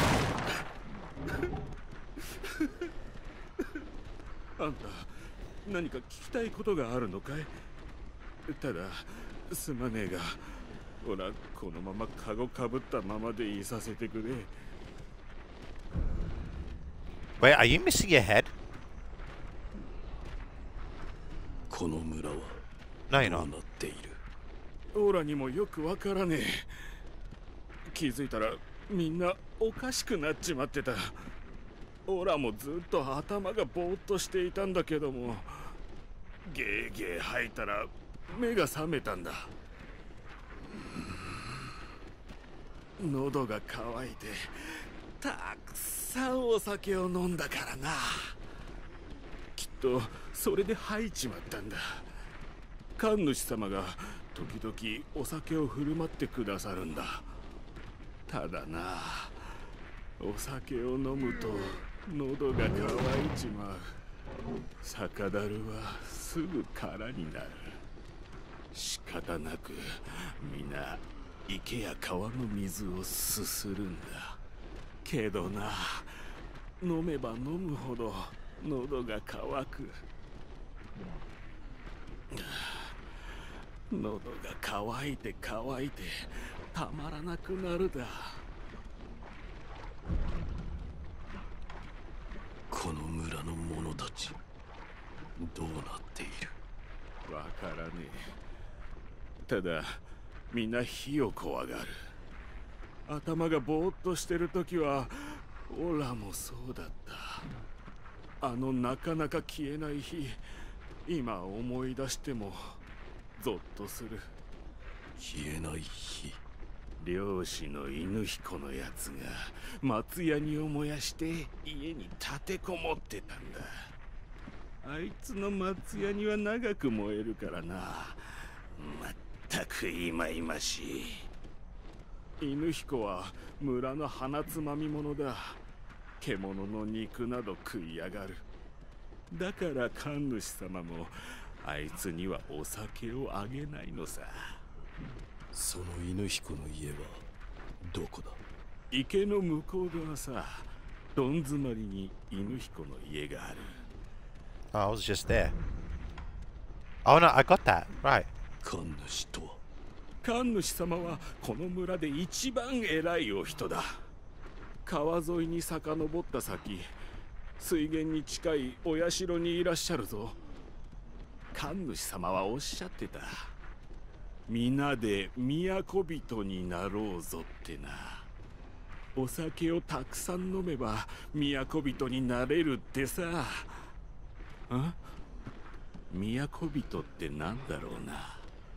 あんた何か聞きたいことがあるのかい？ただすまねえが、ほらこのままカゴかぶったままでいさせてくれ。 Wait, are you missing your head? この村は No, you're ど not. うなっている？オラにもよくわからねえ。気づいたらみんなおかしくなっちまってた。オラもずっと頭がぼーっとしていたんだけども、ゲーゲー吐いたら目が覚めたんだ。喉が渇いてたくさんお酒を飲んだからな。きっとそれで吐いちまったんだ。神主様が時々お酒を振る舞ってくださるんだ。ただな、お酒を飲むと喉が渇いちまう。酒樽はすぐ空になる。仕方なく皆池や川の水をすするんだ。けどな、飲めば飲むほど喉が渇く。喉が渇いて乾いてたまらなくなるだ。この村の者たちどうなっている？わからねえ。ただみんな火を怖がる。頭がぼーっとしてるときはオラもそうだった。あのなかなか消えない日、今思い出してもゾッとする。消えない火。漁師の犬彦のやつが松ヤニを燃やして家に立てこもってたんだ。あいつの松ヤニは長く燃えるからな。まったくいまいましい。犬彦は村の鼻つまみ者だ。獣の肉など食いやがる。だから神主様もあいつにはお酒をあげないのさ。その犬彦の家はどこだ？池の向こう側さ。どん詰まりに犬彦の家がある。 Oh, I was just there. Oh no, I got that. Right. 神主とは？神主様はこの村で一番偉いお人だ。川沿いに遡った先、水源に近いお社にいらっしゃるぞ。神主様はおっしゃってた。皆で都人になろうぞってな。お酒をたくさん飲めば都人になれるってさ。ん？都人ってなんだろうな。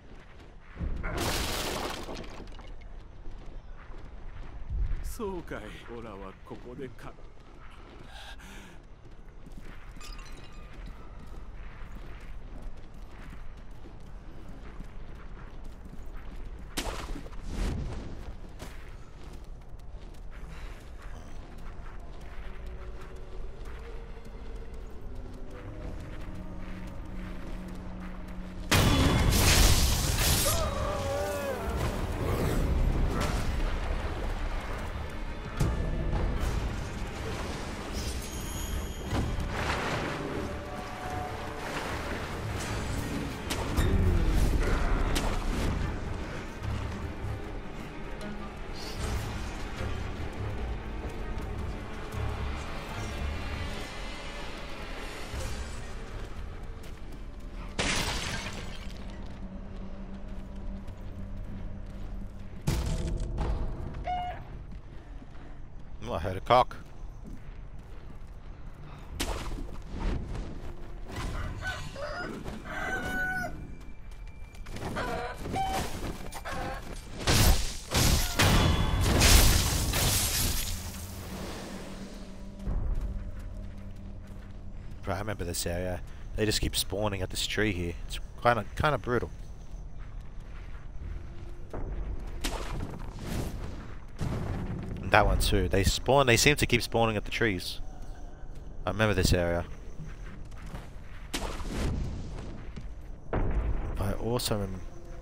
そうかい。オラはここでか。 Oh, I heard a cock. Right, I remember this area. They just keep spawning at this tree here. It's kind of brutal. And that one too. They spawn. They seem to keep spawning at the trees. I remember this area. I also am.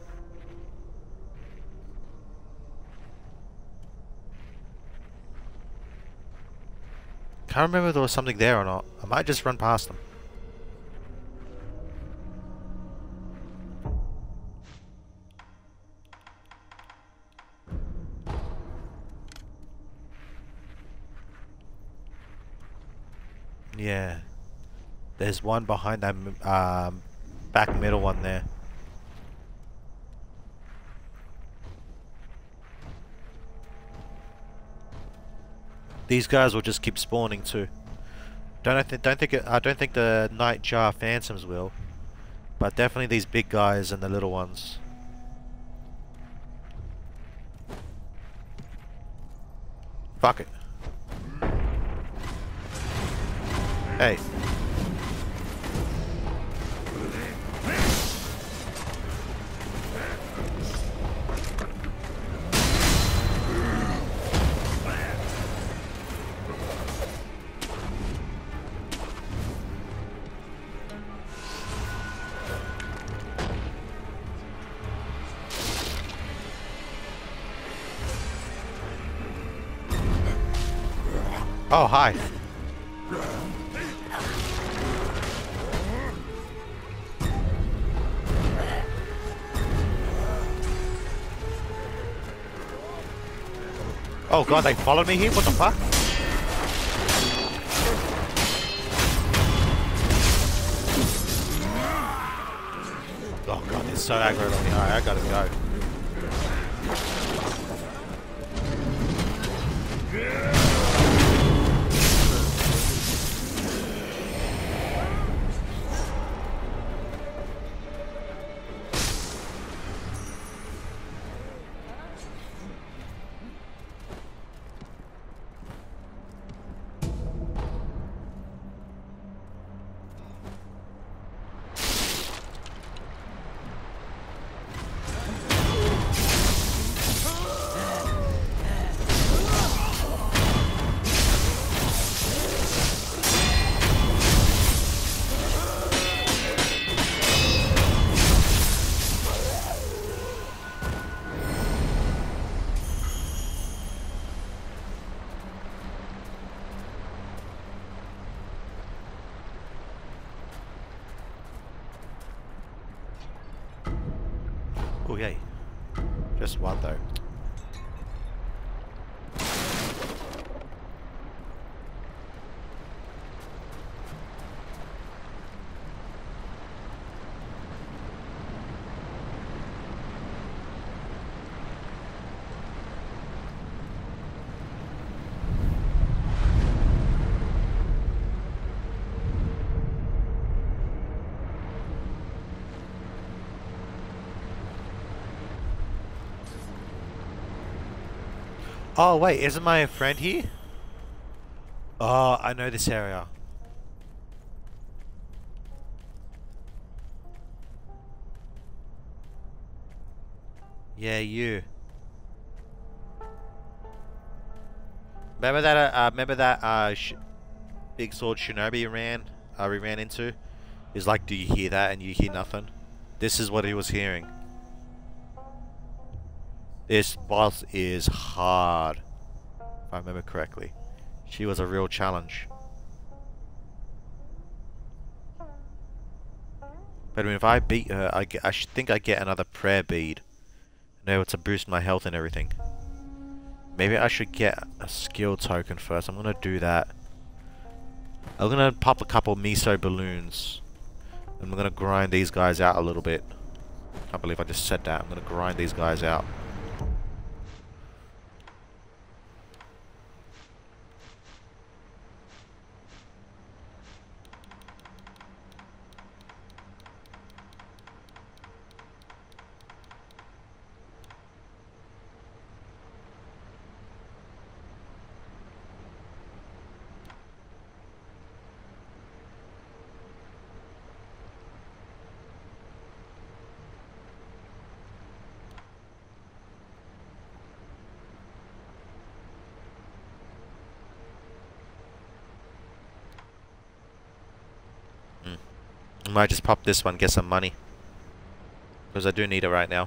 Can't remember if there was something there or not. I might just run past them. Yeah. There's one behind that back middle one there. These guys will just keep spawning too. I don't think the Nightjar Phantoms will, but definitely these big guys and the little ones. Fuck it. Hey. Oh, hi. Oh god, they followed me here? What the fuck? Oh god, they're so aggro on me. Alright, I gotta go. Oh yay. Just one though. Oh wait, isn't my friend here? Oh, I know this area. Yeah, you. Remember that big sword shinobi we ran into? He's like, do you hear that? And you hear nothing. This is what he was hearing. This boss is hard, if I remember correctly. She was a real challenge. But I mean, if I beat her, I think I get another prayer bead. No, to boost my health and everything. Maybe I should get a skill token first. I'm gonna do that. I'm gonna pop a couple miso balloons. And I'm gonna grind these guys out a little bit. I can't believe I just said that. I'm gonna grind these guys out. I might just pop this one, get some money. Because I do need it right now.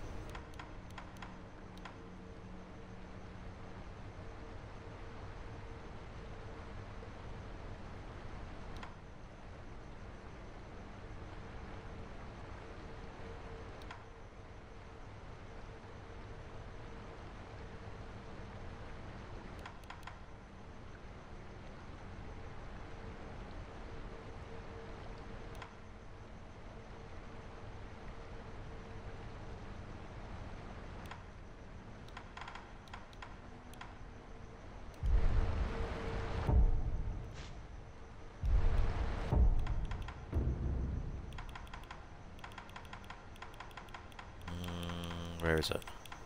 Where is it?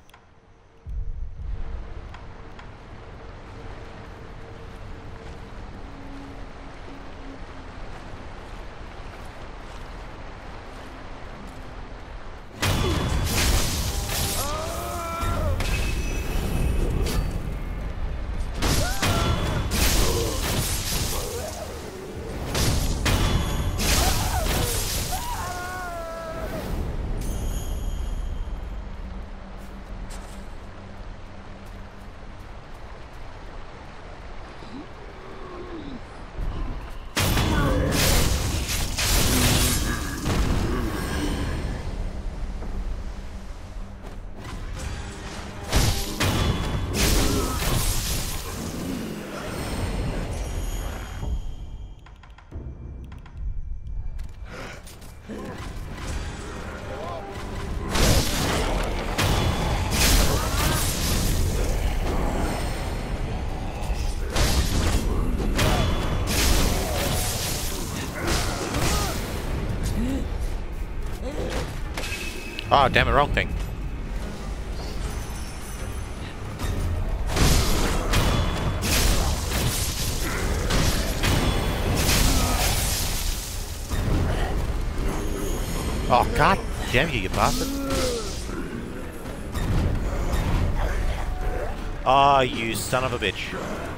Oh, damn it, wrong thing. Oh, god damn you, you bastard. Oh, you son of a bitch.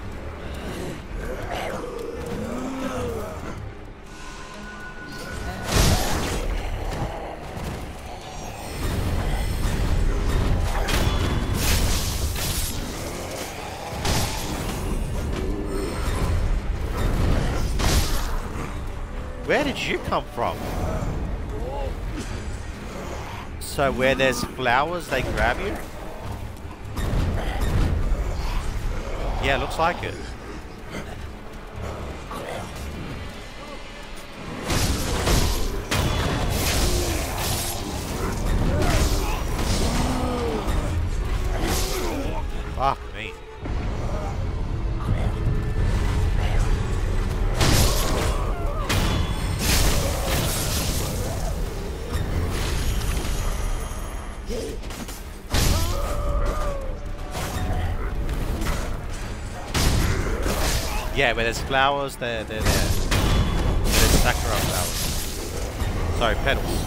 Where did you come from? So where there's flowers, they grab you? Yeah, looks like it. Fuck me. Yeah, where there's flowers, they're there. There's sakura flowers. Sorry, petals.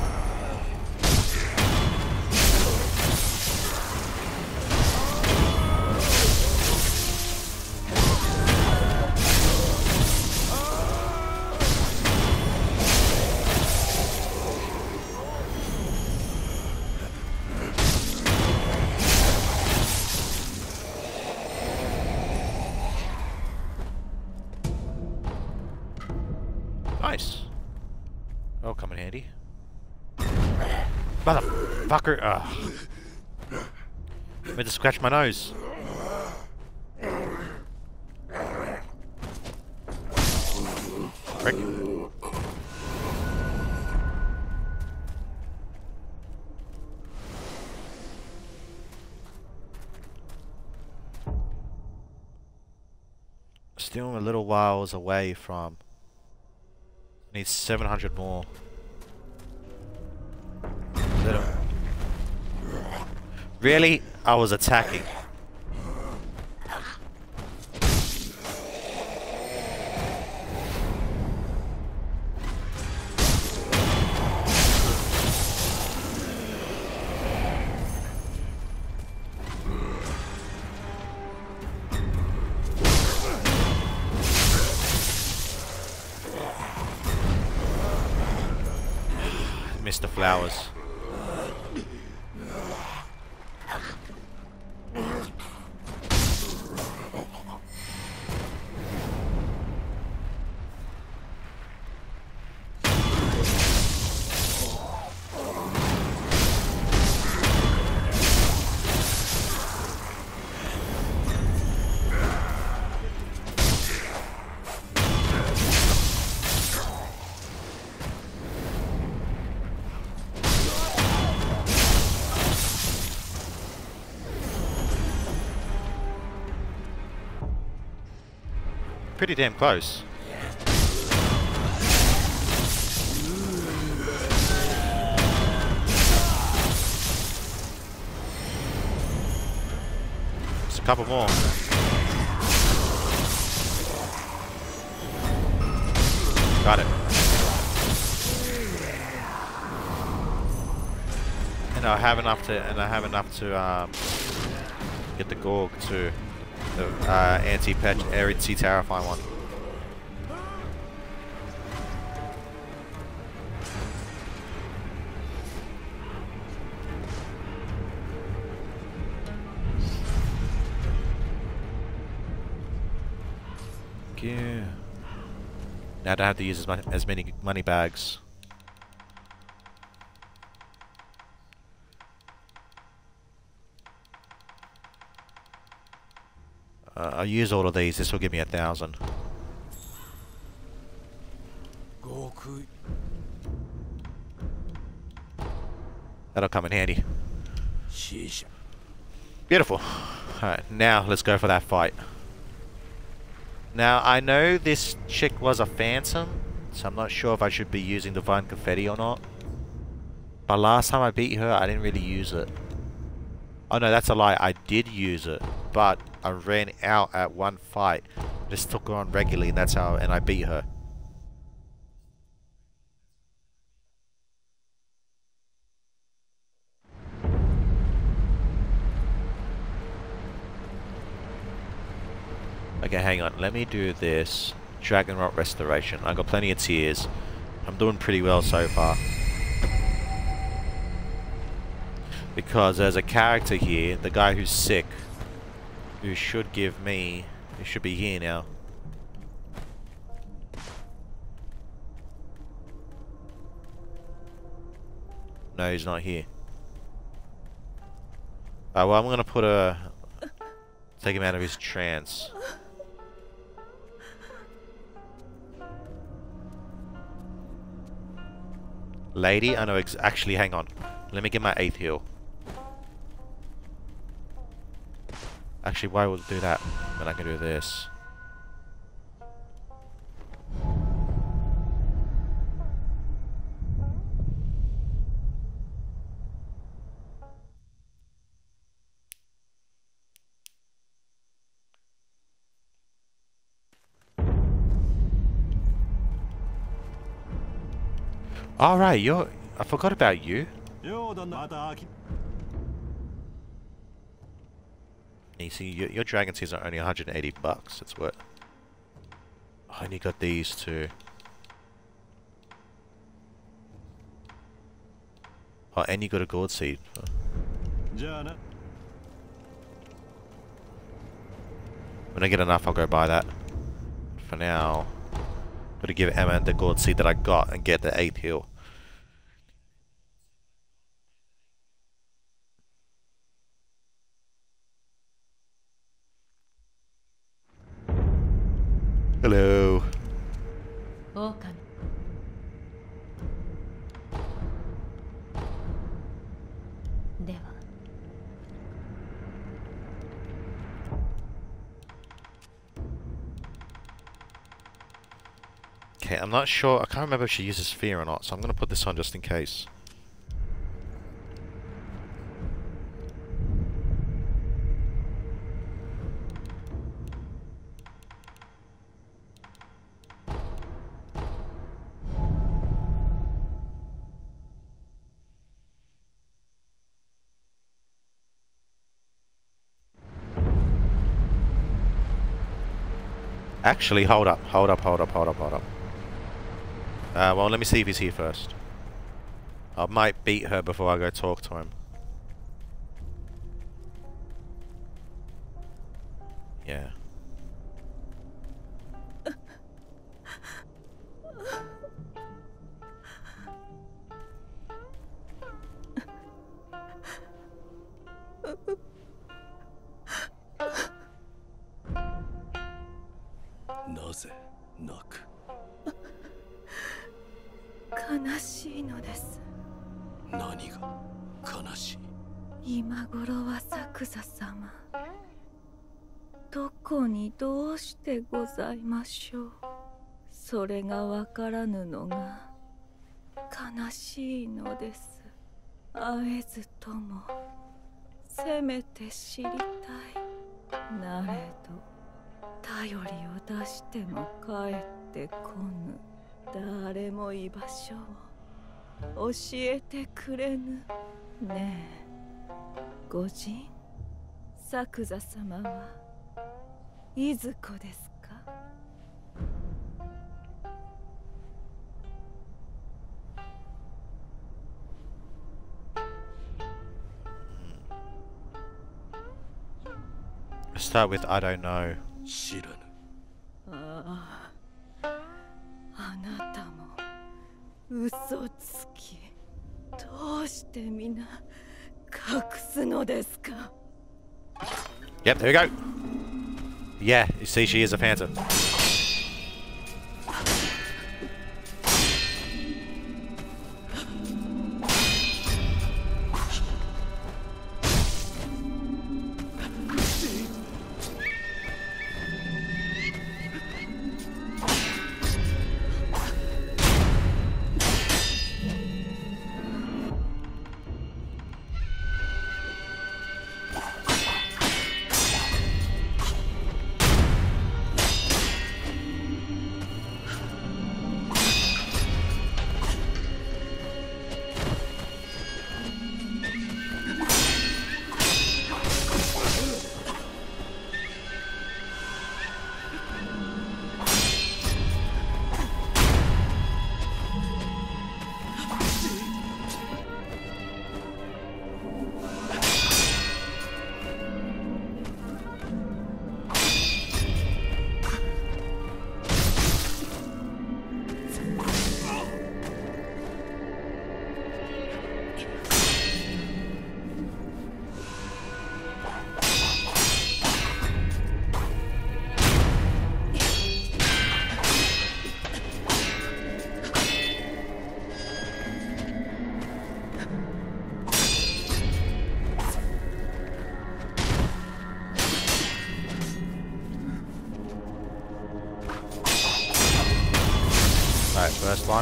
Nice. Oh, come in handy. Motherfucker. Ugh. I meant to scratch my nose. Frick. Still a little whiles away from... Need 700 more. Really? I was attacking. Mr. Flowers. Pretty damn close. Just a couple more. Got it. And I have enough to get the Gorg too. The anti-terrifying one. Yeah. Now I don't have to use as many money bags. I'll use all of these. This will give me 1,000. That'll come in handy. Beautiful. Alright, now let's go for that fight. Now, I know this chick was a phantom, so I'm not sure if I should be using Divine Confetti or not. But last time I beat her, I didn't really use it. Oh no, that's a lie. I did use it, but I ran out at one fight. Just took her on regularly, and that's how. And I beat her. Okay, hang on. Let me do this. Dragon Rot Restoration. I got plenty of tears. I'm doing pretty well so far. Because there's a character here, the guy who's sick, who should give me... He should be here now. No, he's not here. Well, I'm gonna put a... Take him out of his trance. Lady? I know actually, hang on. Let me get my 8th heal. Actually, why would it do that when I can do this? Alright, I forgot about you. You see, your dragon tears are only 180 bucks. It's worth. I only got these two. Oh, and you got a gourd seed. When I get enough, I'll go buy that. For now, gotta give Emma the gourd seed that I got and get the 8th heal. Hello. Okay, I'm not sure. I can't remember if she uses fear or not, so I'm going to put this on just in case. Actually, hold up. Well, let me see if he's here first. I might beat her before I go talk to him. Yeah. 悲しいのです。 何が悲しい？今頃は作座様、どこにどうしてございましょう。それがわからぬのが悲しいのです。会えずともせめて知りたい。なれど頼りを出しても帰ってこぬ。誰も居場所を教えてくれぬ。ねえ、御人、作座様はいずこですか ？Start with I don't know. 知らぬ。 ああ、あなたも嘘つき。どうして皆隠すのですか？ Yep, there we go. Yeah, you see, she is a phantom. Alright, first one.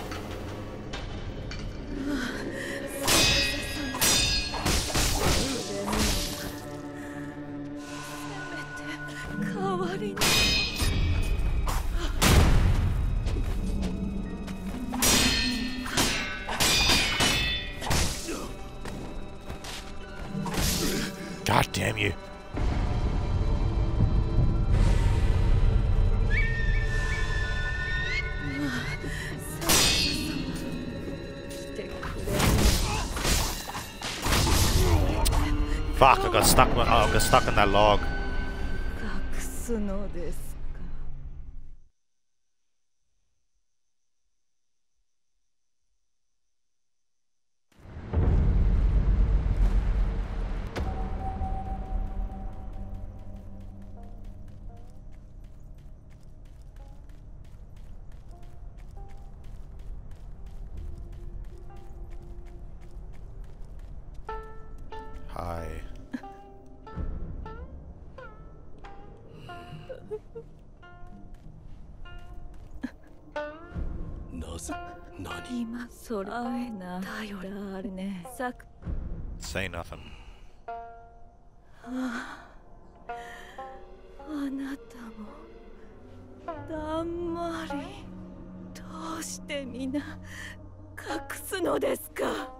God damn you. Fuck, I got stuck in that log. 隠すのですか。 Hi. 今それ会えな頼りね。 Say nothing. あなたもだんまり。どうして皆隠すのですか？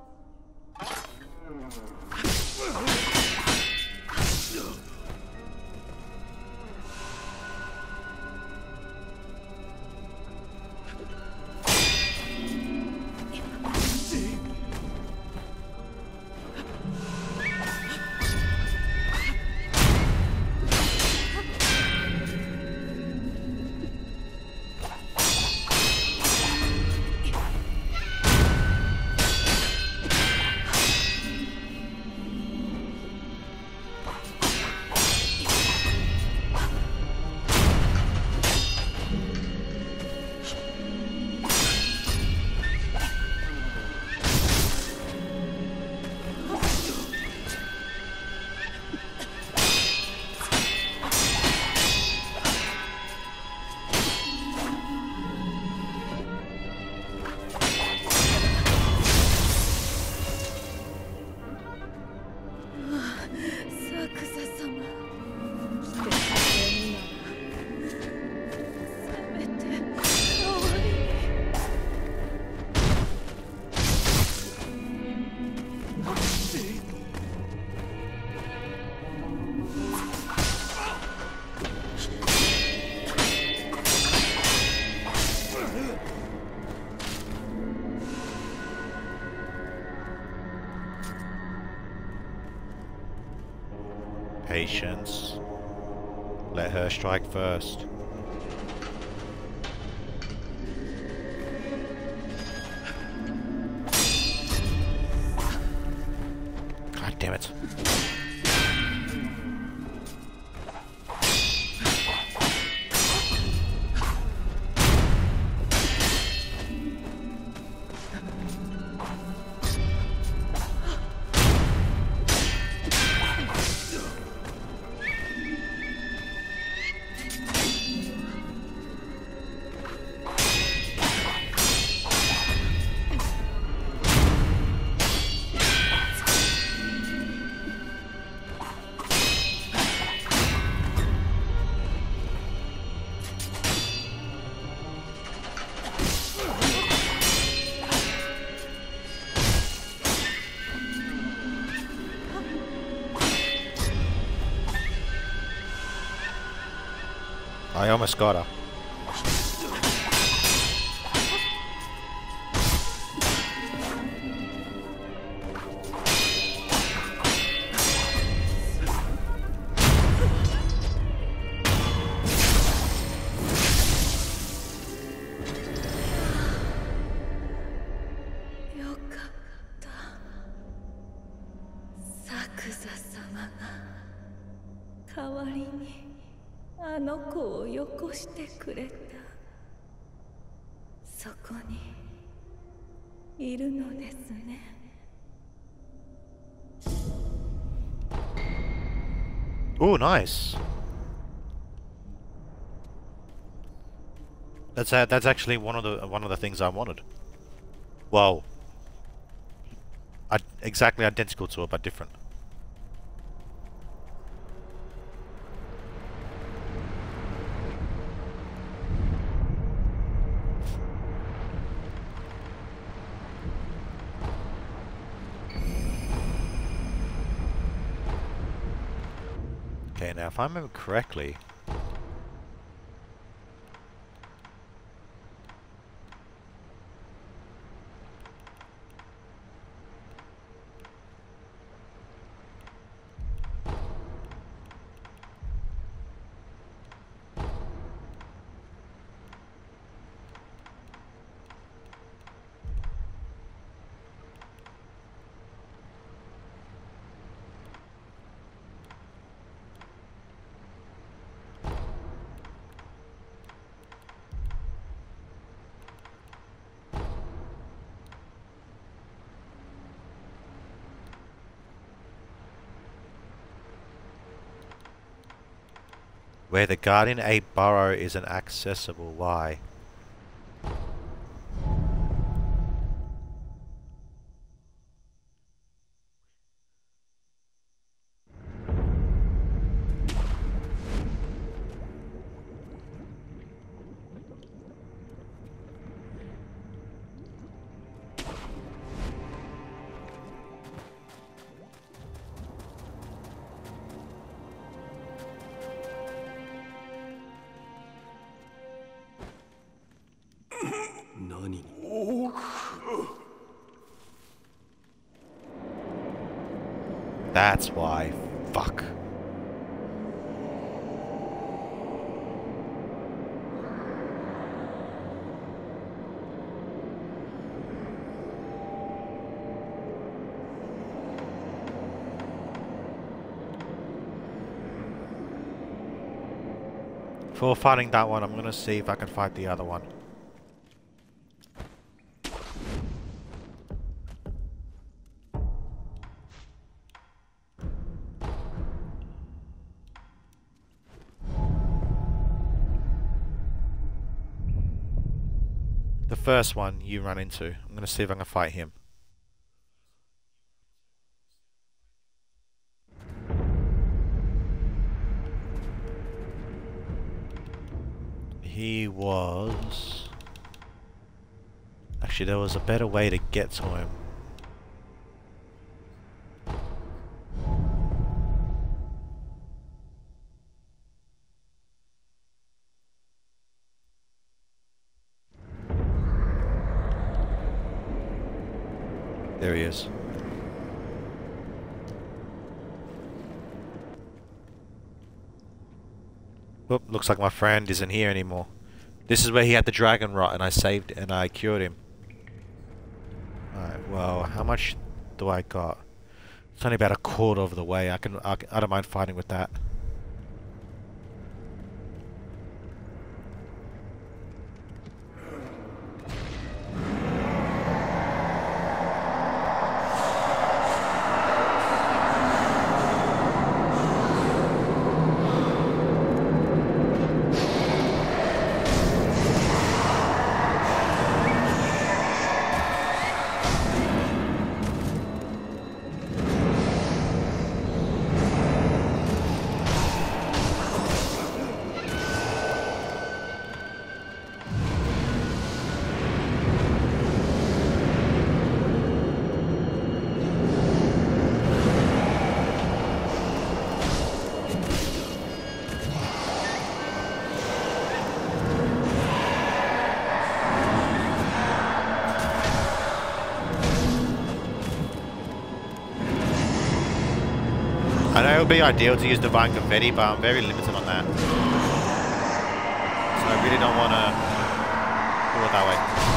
Patience. Let her strike first. God damn it. I almost got her. よかったサクザ様が代わりにあの子をよこしてくれた。そこにいるのですね。 Oh, nice. That's actually one of the things I wanted. Well, exactly identical to it, but different. Okay, now if I remember correctly, where the Guardian Ape burrow isn't accessible. Why? That's why. Fuck. Before fighting that one, I'm gonna see if I can fight the other one. The first one you run into. I'm going to see if I can fight him. He was... Actually, there was a better way to get to him. There he is. Oop, looks like my friend isn't here anymore. This is where he had the dragon rot and I saved and I cured him. Alright, well, how much do I got? It's only about a quarter of the way. I don't mind fighting with that. I know it would be ideal to use Divine Confetti, but I'm very limited on that. So I really don't want to do it that way.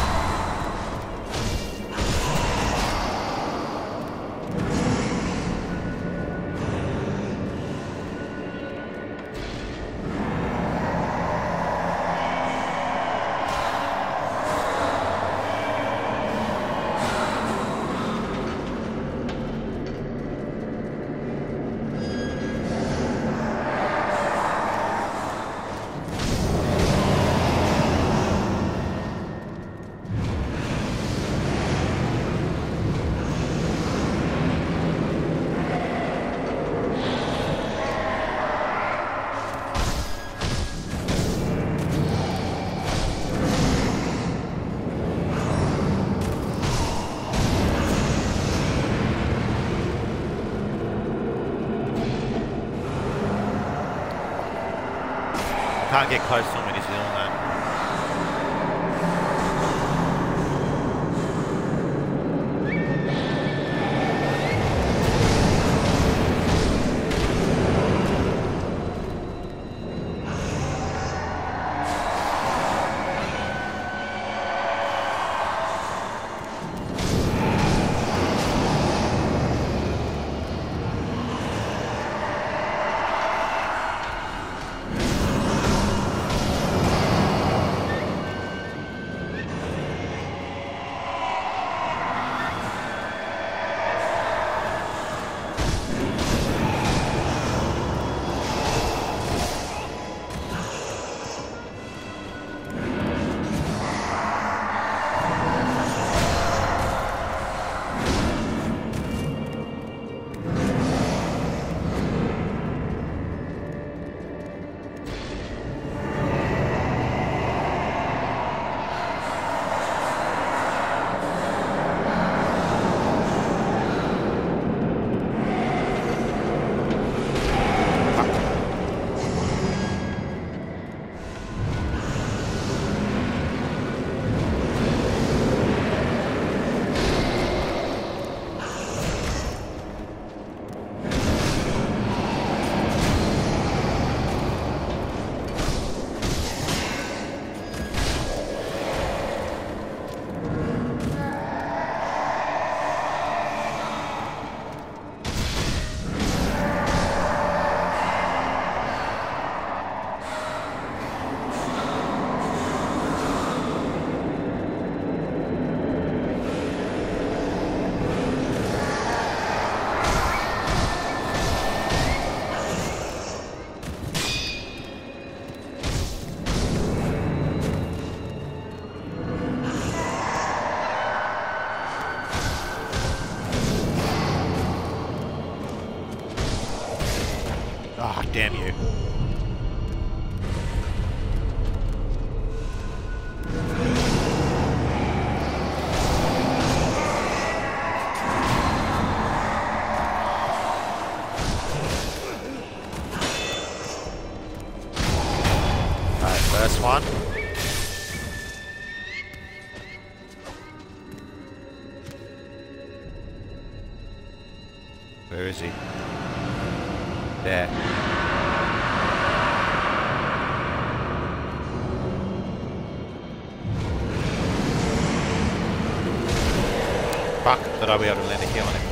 Can't get close to him when he's doing that. Ah, damn you. Alright, first one. Where is he? There. Fuck, thought I'd be able to land a heal on him.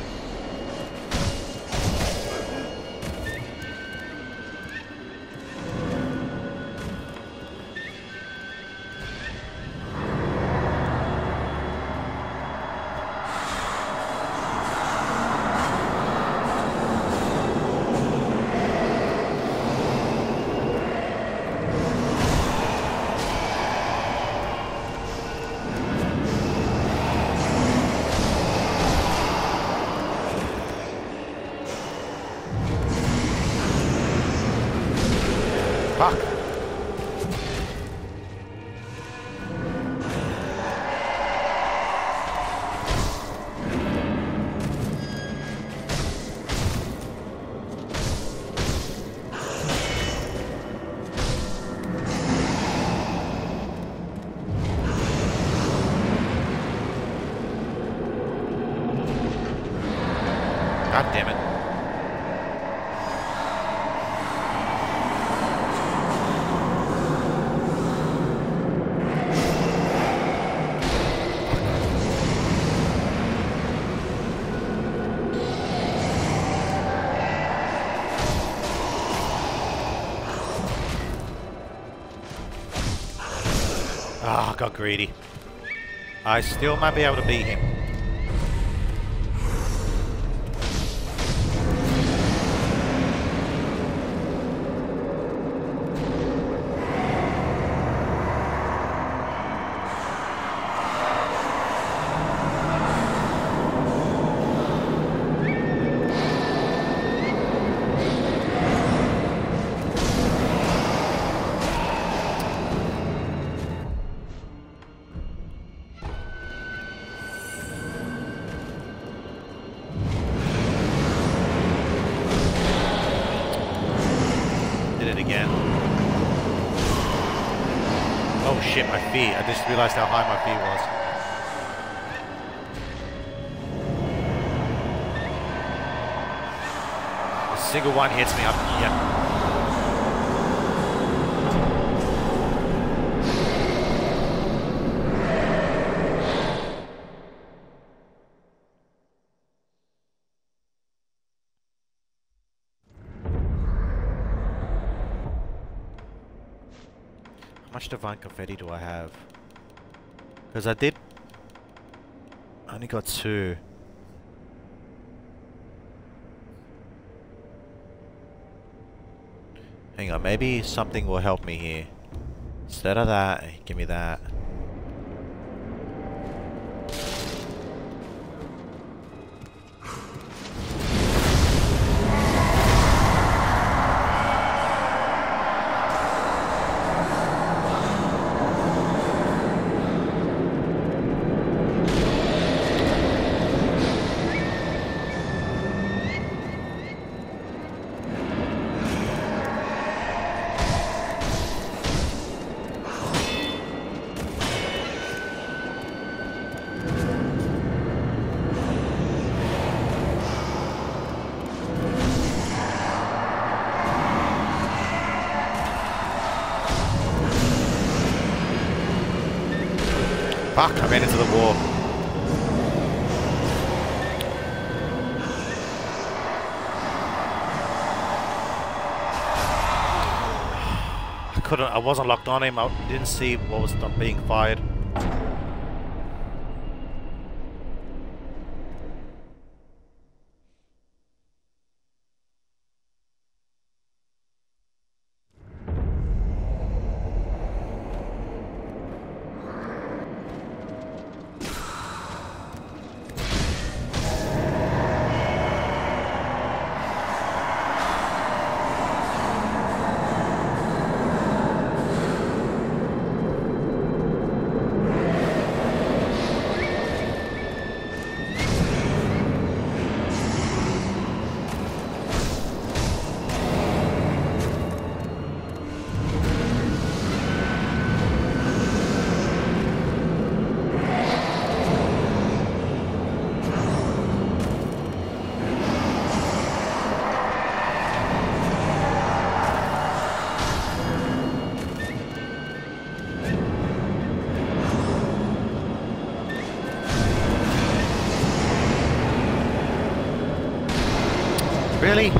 Fuck. God damn it. Ah, got greedy. I still might be able to beat him. Again. Oh shit, my feet. I just realized how high my feet was. A single one hits me up. Yeah. How much divine confetti do I have? Because I only got 2. Hang on, maybe something will help me here. Instead of that, give me that. Fuck, I ran into the wall. I wasn't locked on him, I didn't see what was being fired. Really?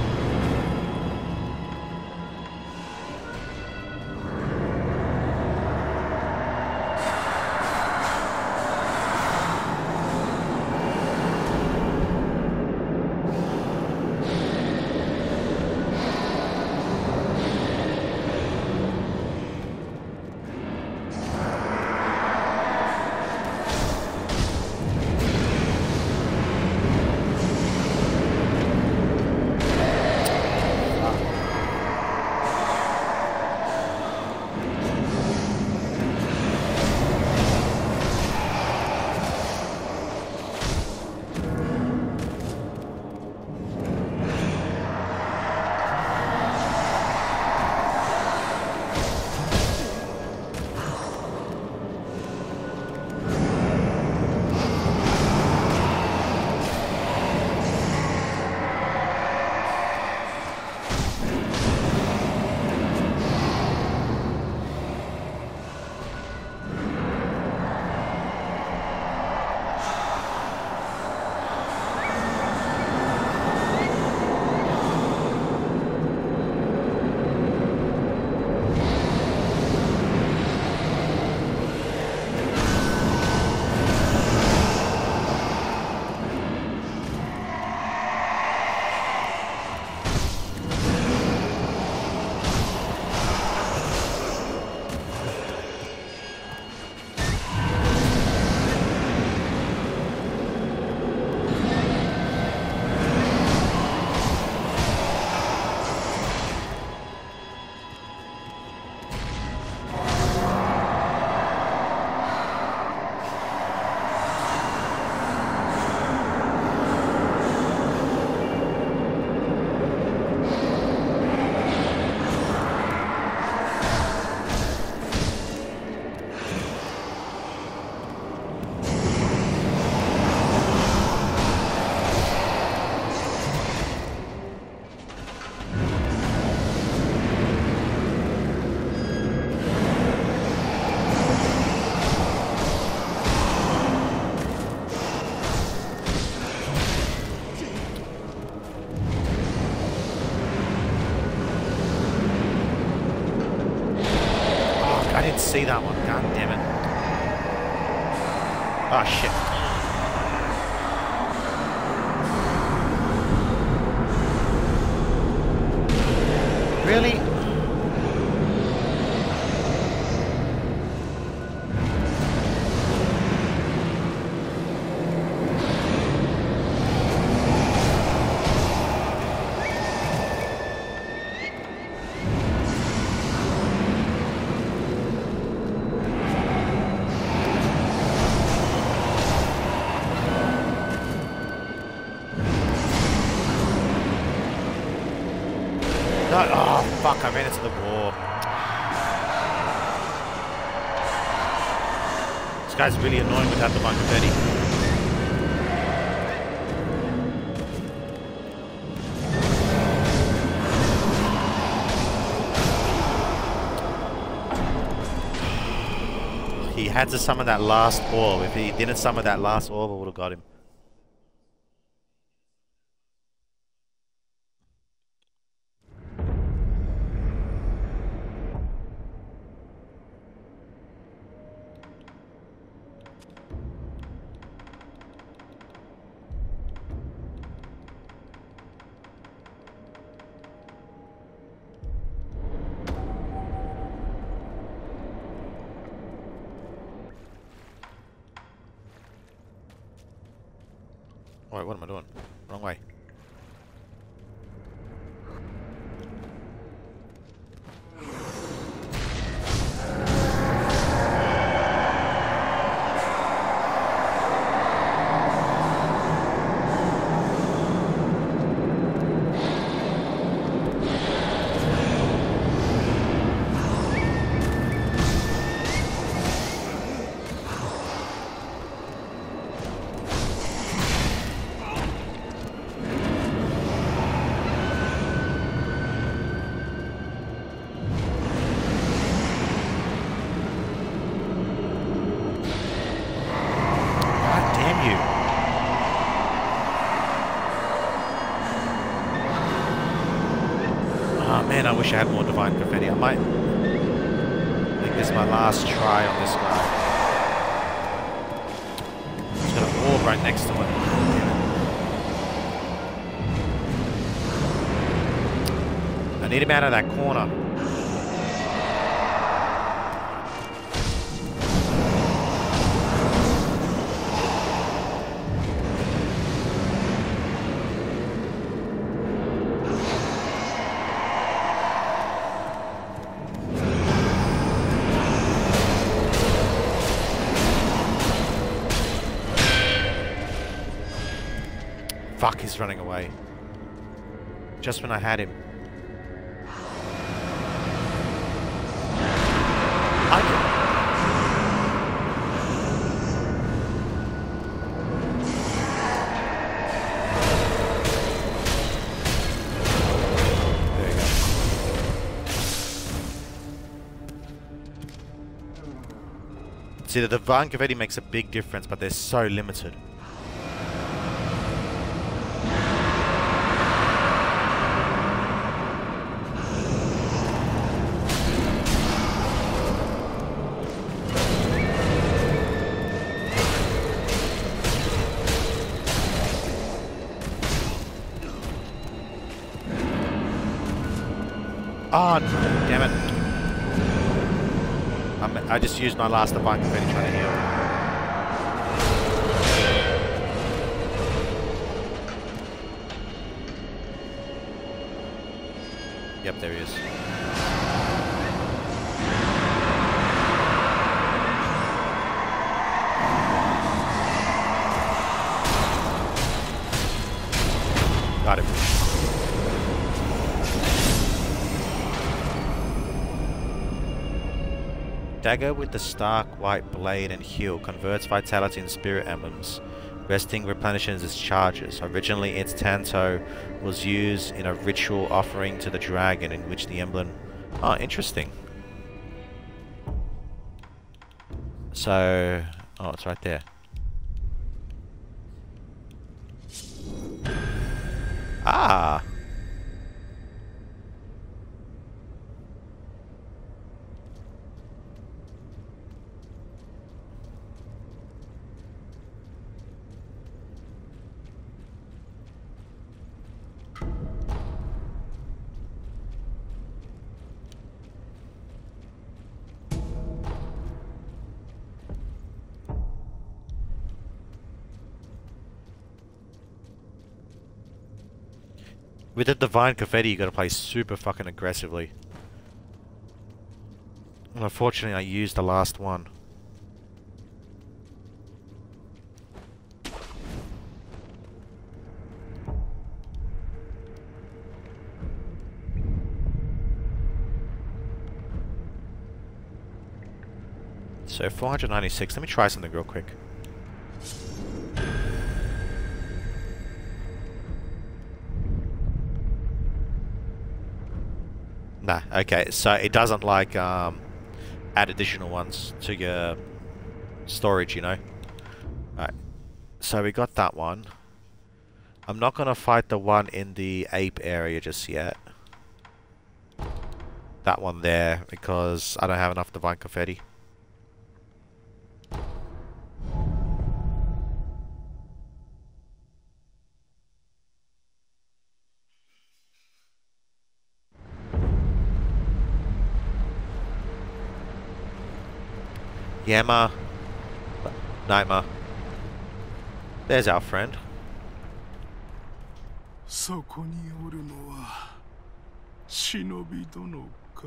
See that one, god damn it. Oh shit. Really? No, oh fuck, I ran into the wall. This guy's really annoying without the bunker 30. He had to summon that last orb. If he didn't summon that last orb, I would have got him. Wait, what am I doing? Wrong way. wish I had more divine confetti. I might make this my last try on this guy. He's got an orb right next to it. I need him out of that corner. Fuck, he's running away. Just when I had him. There you go. See, the divine confetti makes a big difference, but they're so limited. Oh, damn it. I just used my last divine confetti trying to heal. Yep, there he is. Got him. Dagger with the stark white blade and heel converts vitality and spirit emblems. Resting replenishes its charges. Originally, its Tanto was used in a ritual offering to the dragon in which the emblem... Oh, interesting. So... Oh, it's right there. Ah! With the divine confetti, you gotta play super fucking aggressively. And unfortunately, I used the last one. So 496. Let me try something real quick. Nah, okay, so it doesn't like add additional ones to your storage, you know. Alright, so we got that one. I'm not gonna fight the one in the ape area just yet. That one there, because I don't have enough divine confetti. Yama. Nightmare. There's our friend. そこにおるのは忍び殿か。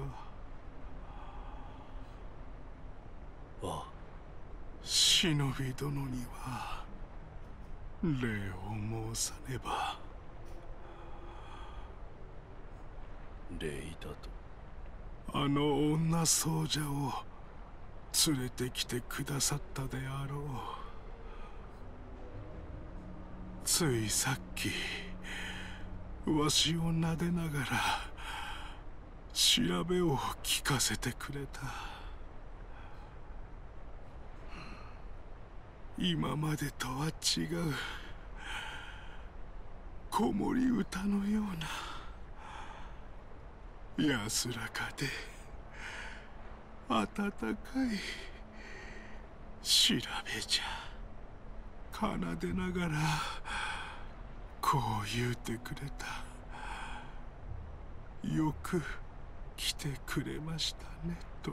ああ。忍び殿には礼を申さねば。礼だと。あの女僧者を連れてきてくださったであろう。ついさっきわしをなでながら調べを聞かせてくれた。今までとは違う子守歌のような安らかで暖かい調べじゃ。奏でながらこう言うてくれた。よく来てくれましたねと。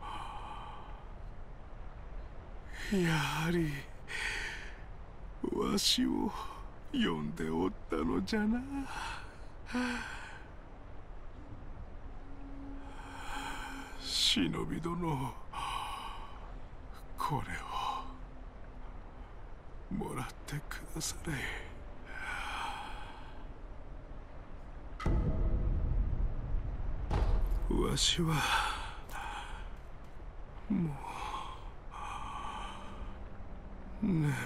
やはりわしを呼んでおったのじゃな。忍び殿、これをもらってくだされ。わしはもう眠いのだ。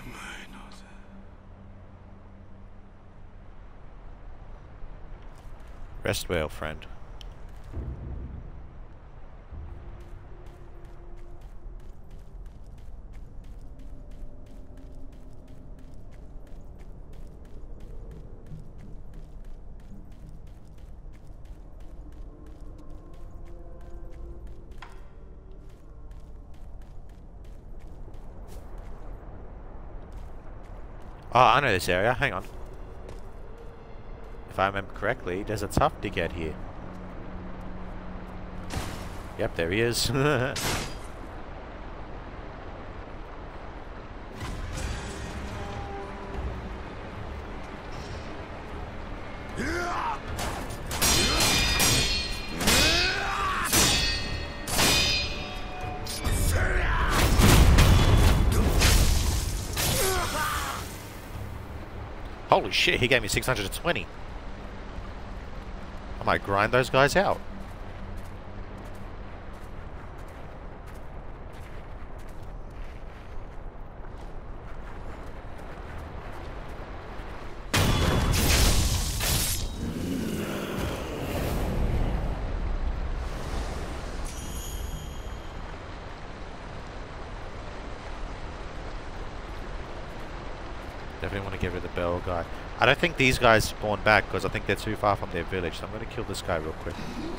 Rest well, friend. Oh, I know this area. Hang on. If I remember correctly, there's a tough dickhead here. Yep, there he is. Holy shit, he gave me 620. I might grind those guys out. Definitely want to get rid of the bell guy. I don't think these guys spawn back because I think they're too far from their village, so I'm going to kill this guy real quick.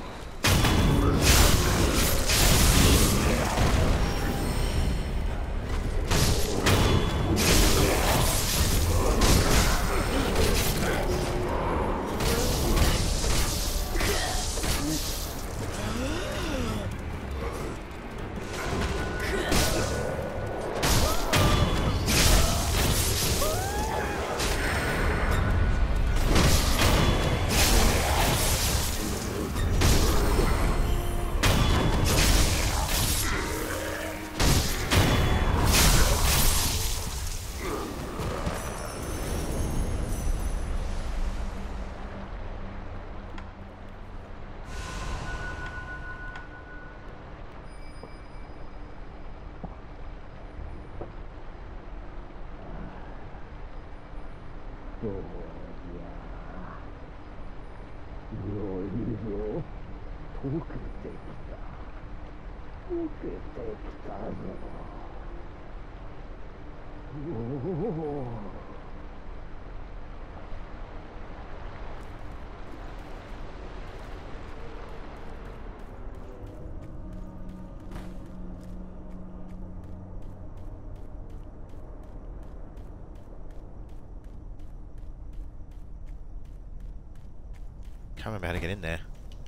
Can't remember how to get in there.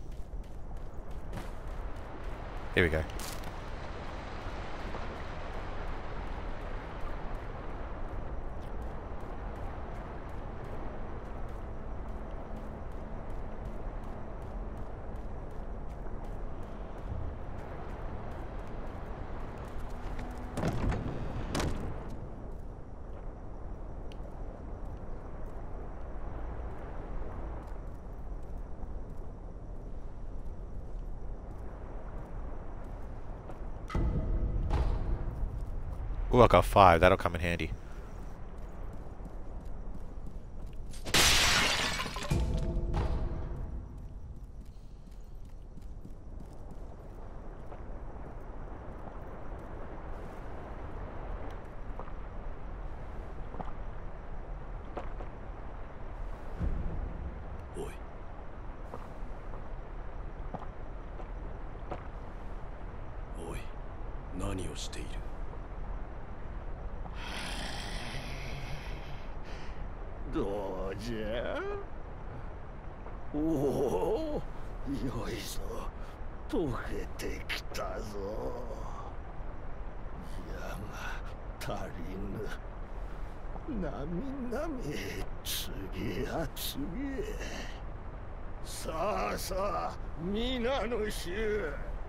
Here we go. Ooh, I got 5. That'll come in handy. 何をしている？ どうじゃ？おお、よいぞ。溶けてきたぞ。じゃが足りぬ。なみなみ次や次へ。さあさあ皆の衆、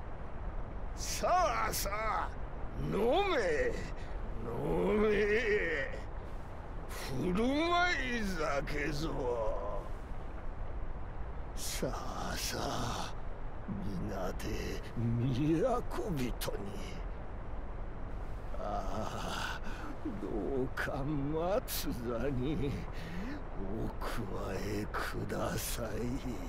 さあさあ飲め飲め、振る舞い酒ぞ。さあさあ皆で都人に。ああどうか松座にお加えください。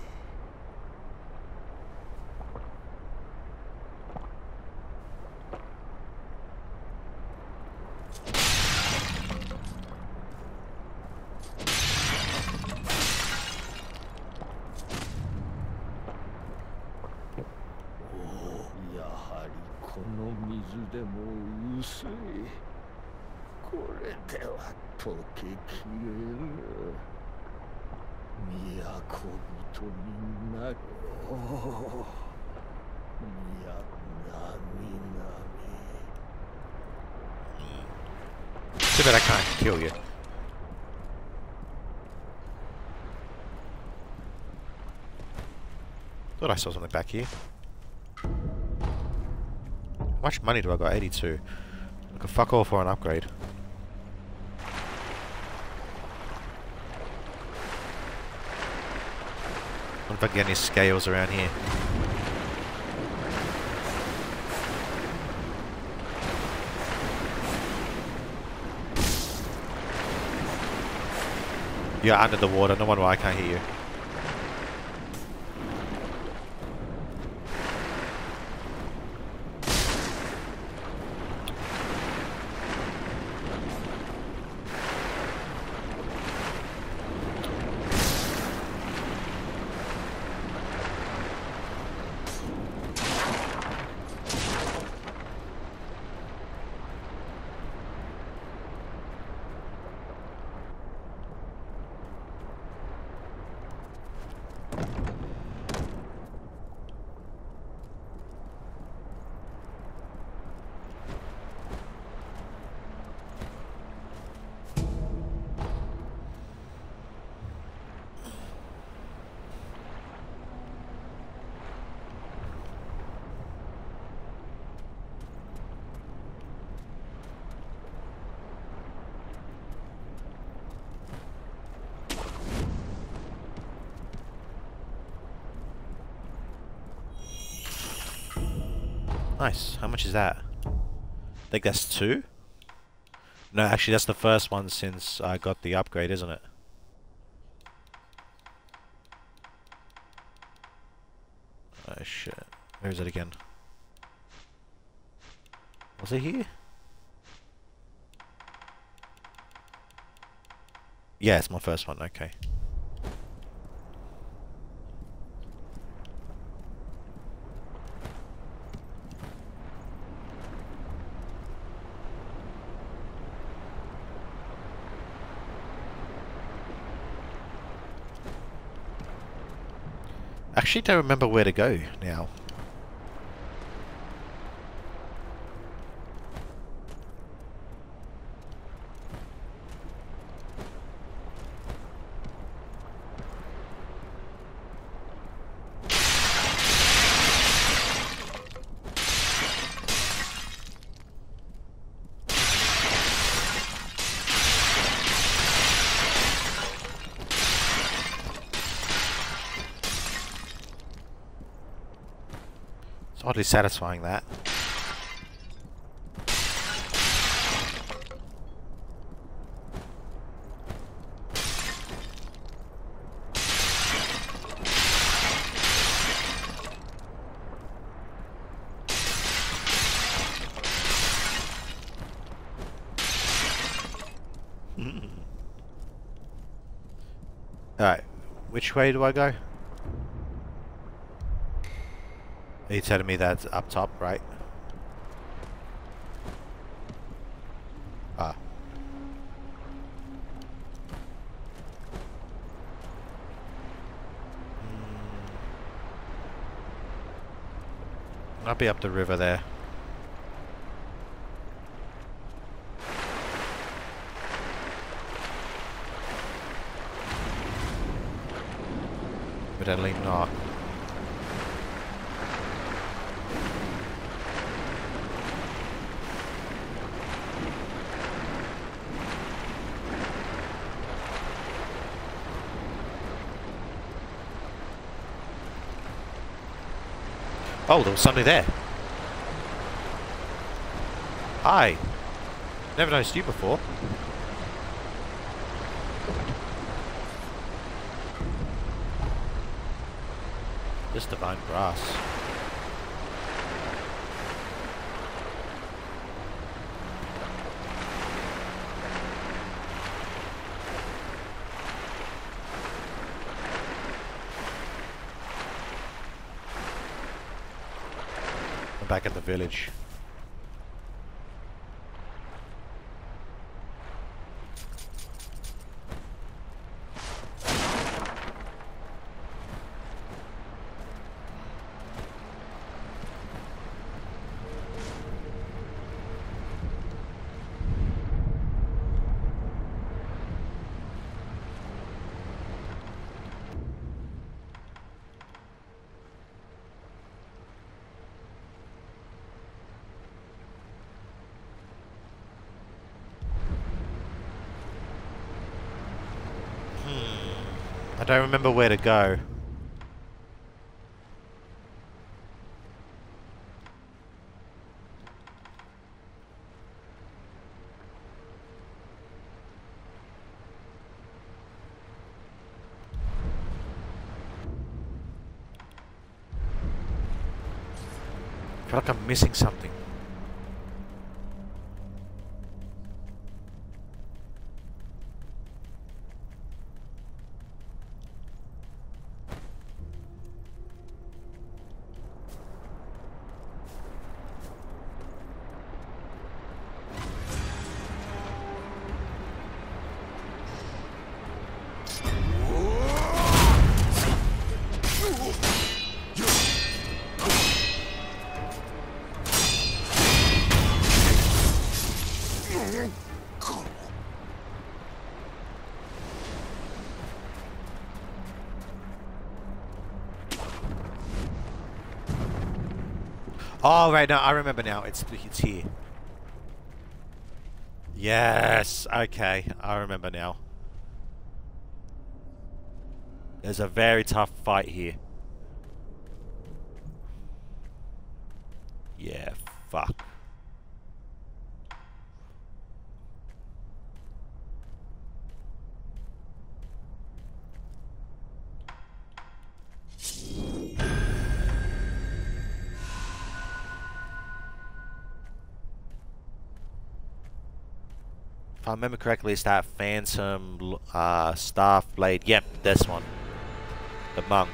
やはりこの水でも薄い。これでは溶けきれぬ。都人になる。おお、なみなみ。 Too bad I can't kill you. Thought I saw something back here. How much money do I got? 82. I could fuck all for an upgrade. What if I get any scales around here? You're under the water, no wonder why I can't hear you. Nice. How much is that? I think that's 2? No, actually that's the first one since I got the upgrade, isn't it? Oh shit. Where is it again? Was it here? Yeah, it's my first one, okay. Actually don't remember where to go now. It's oddly satisfying, that. Alright, which way do I go? Are you telling me that's up top, right? Ah. I'll be up the river there. Evidently not. Oh, there was somebody there. Hi. Never noticed you before. Just divine grass. I'm back at the village. I don't remember where to go. I feel like I'm missing something. Oh, right, now I remember now. It's here. Yes, okay, I remember now. There's a very tough fight here. Yeah, fuck. If I remember correctly, it's that Phantom Staff Blade. Yep, this one. The monk.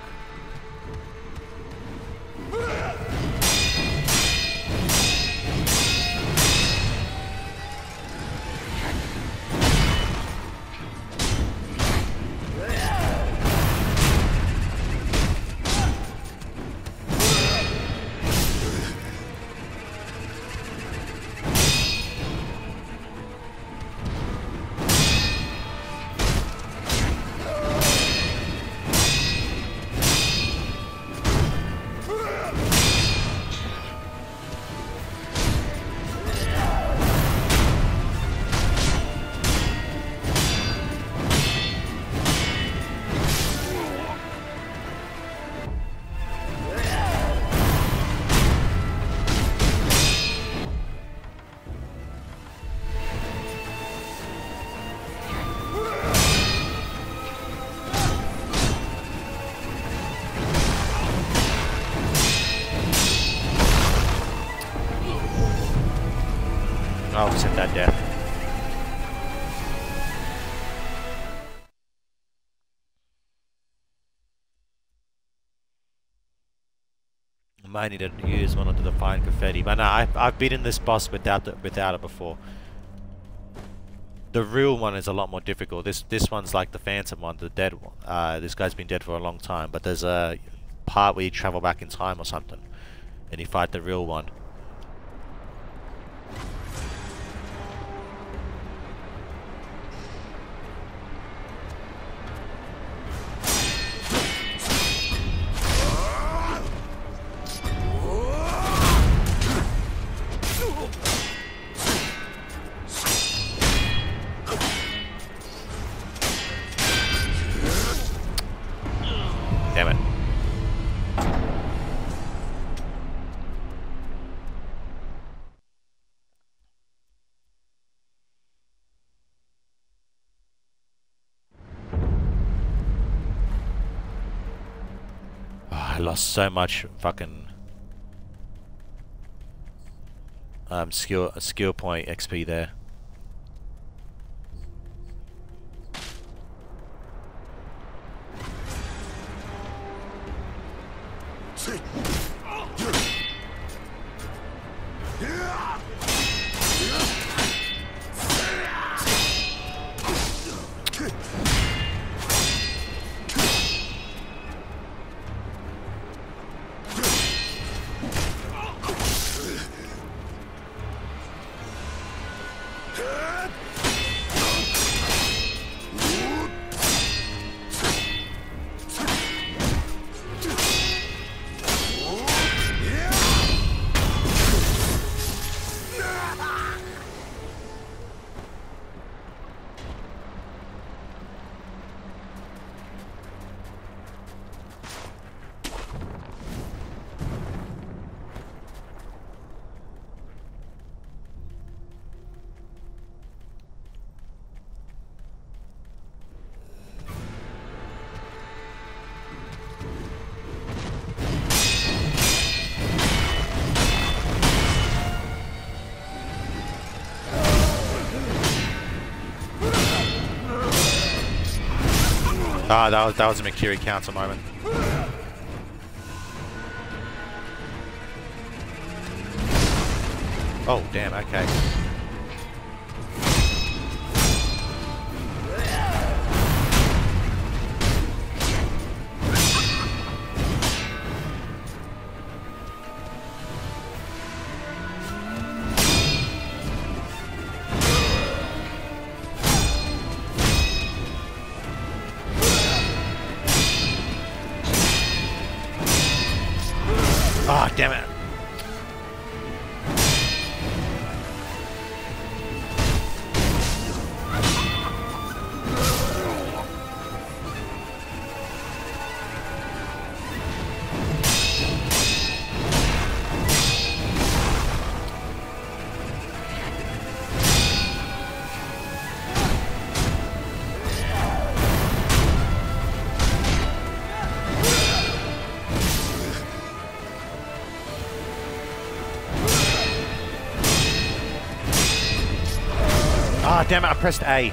I'll accept that death. I might need to use one of the Divine Confetti, but no, I've beaten this boss without it before. The real one is a lot more difficult. This one's like the Phantom one, the dead one. This guy's been dead for a long time, but there's a part where you travel back in time or something, and you fight the real one. Damn it. I lost so much fucking skill point XP there. Ah, that was a Mikiri counter moment. Oh, damn, okay. Ah, damn it. Ah, damn it, I pressed A.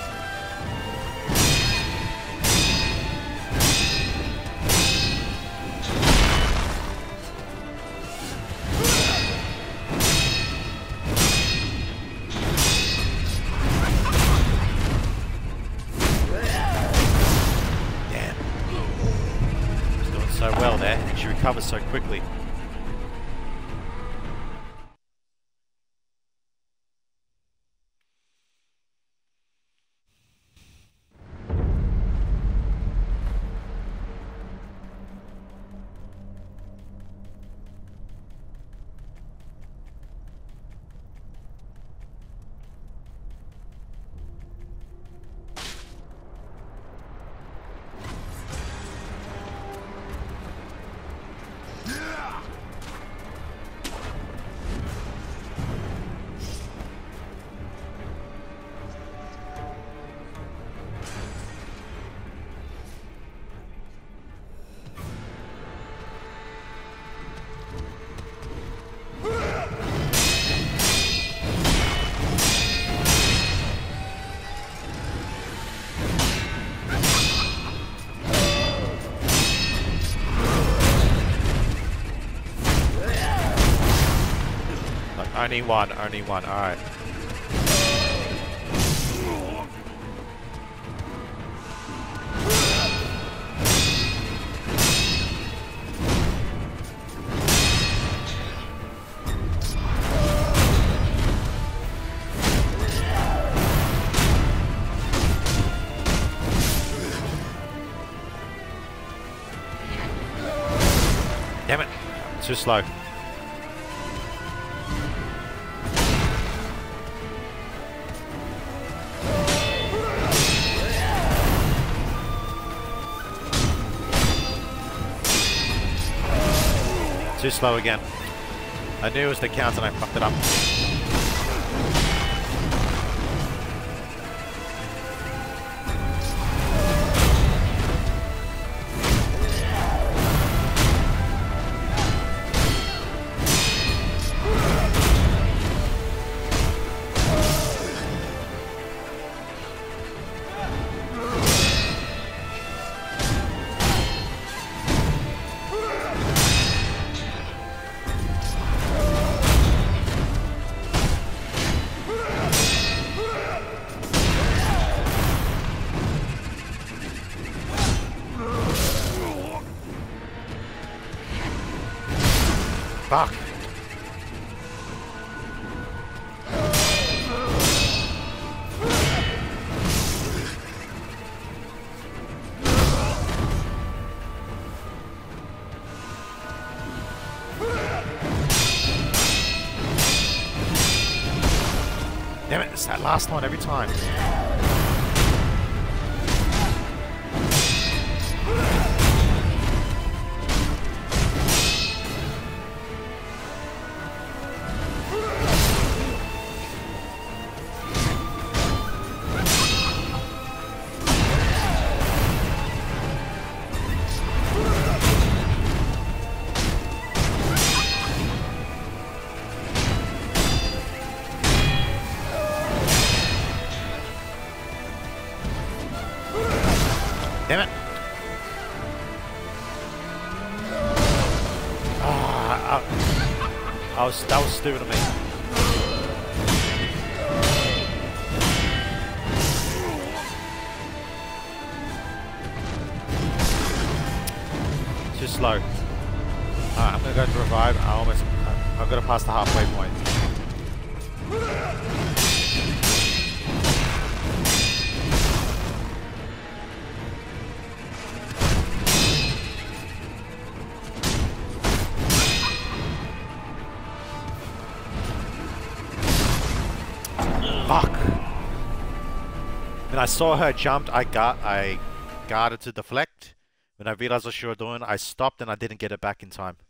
Damn. She's doing so well there, and she recovers so quickly. Only one, alright. Too slow. Too slow again. I knew it was the count and I fucked it up. Fuck. Damn it, it's that last one every time. Damn it. That was stupid of me. Too slow. Alright, I'm gonna go to revive. I've got to pass the halfway point. Fuck! When I saw her jumped, I guarded to deflect. When I realized what she was doing, I stopped and I didn't get it back in time.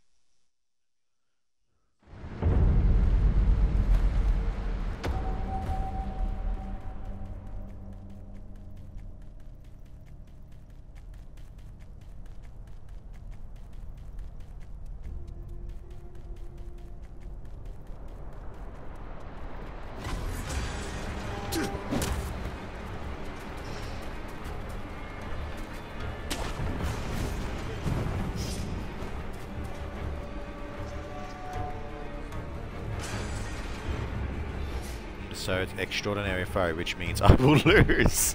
So it's extraordinary foe, which means I will lose.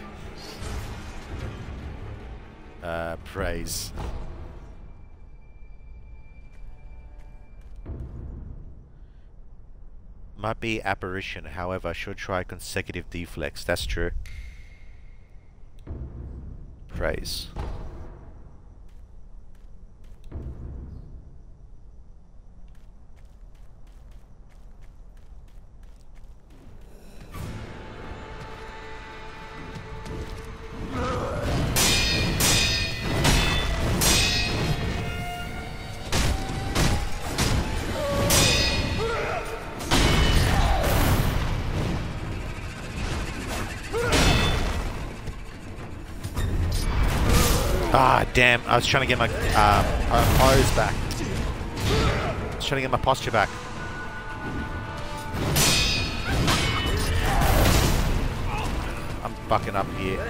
Praise. Might be apparition, however, should try consecutive deflex. That's true. Praise. Ah, damn. I was trying to get my pose back. I was trying to get my posture back. I'm fucking up here.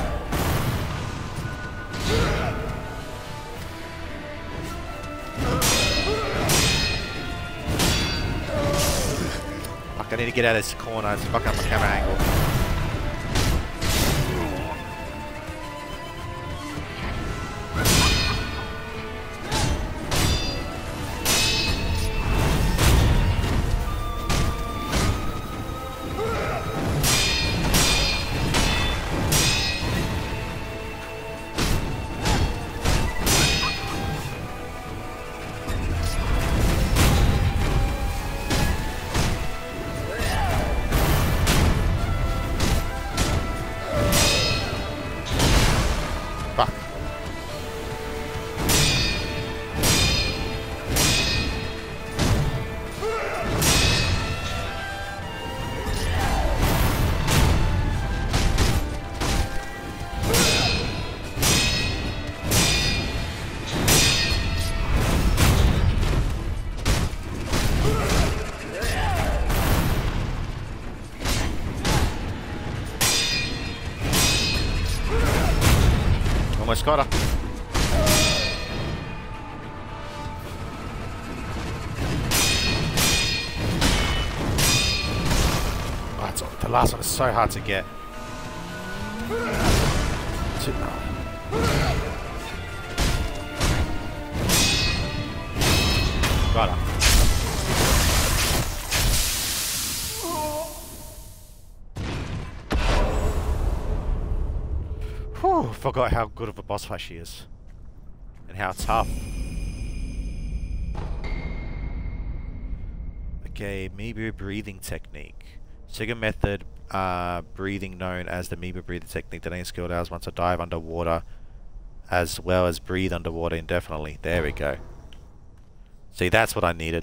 Fuck, I need to get out of this corner. It's fucking up my camera angle. Almost got her. Oh, the last one is so hard to get. Got her. Whew, forgot how good of a boss fight she is. And how tough. Okay, Mibu breathing technique. Second method, breathing known as the Mibu breathing technique that ain't skill allows one to dive underwater as well as breathe underwater indefinitely. There we go. See, that's what I needed.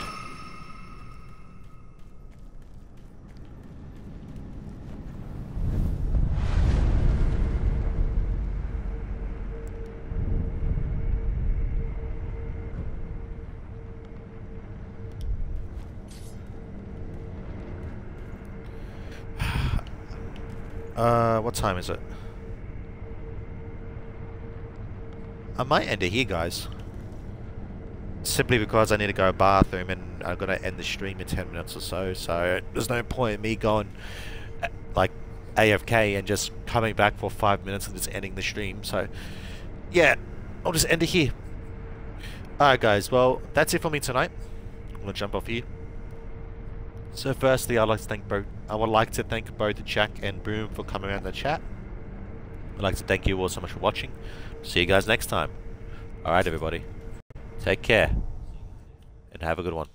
What time is it? I might end it here, guys. Simply because I need to go to the bathroom and I'm gonna end the stream in 10 minutes or so, so there's no point in me going like AFK and just coming back for 5 minutes and just ending the stream. So yeah, I'll just end it here. Alright guys, well that's it for me tonight. I'm gonna jump off here. So firstly, I would like to thank both Jack and Boom for coming around the chat. I'd like to thank you all so much for watching. See you guys next time. Alright everybody. Take care. And have a good one.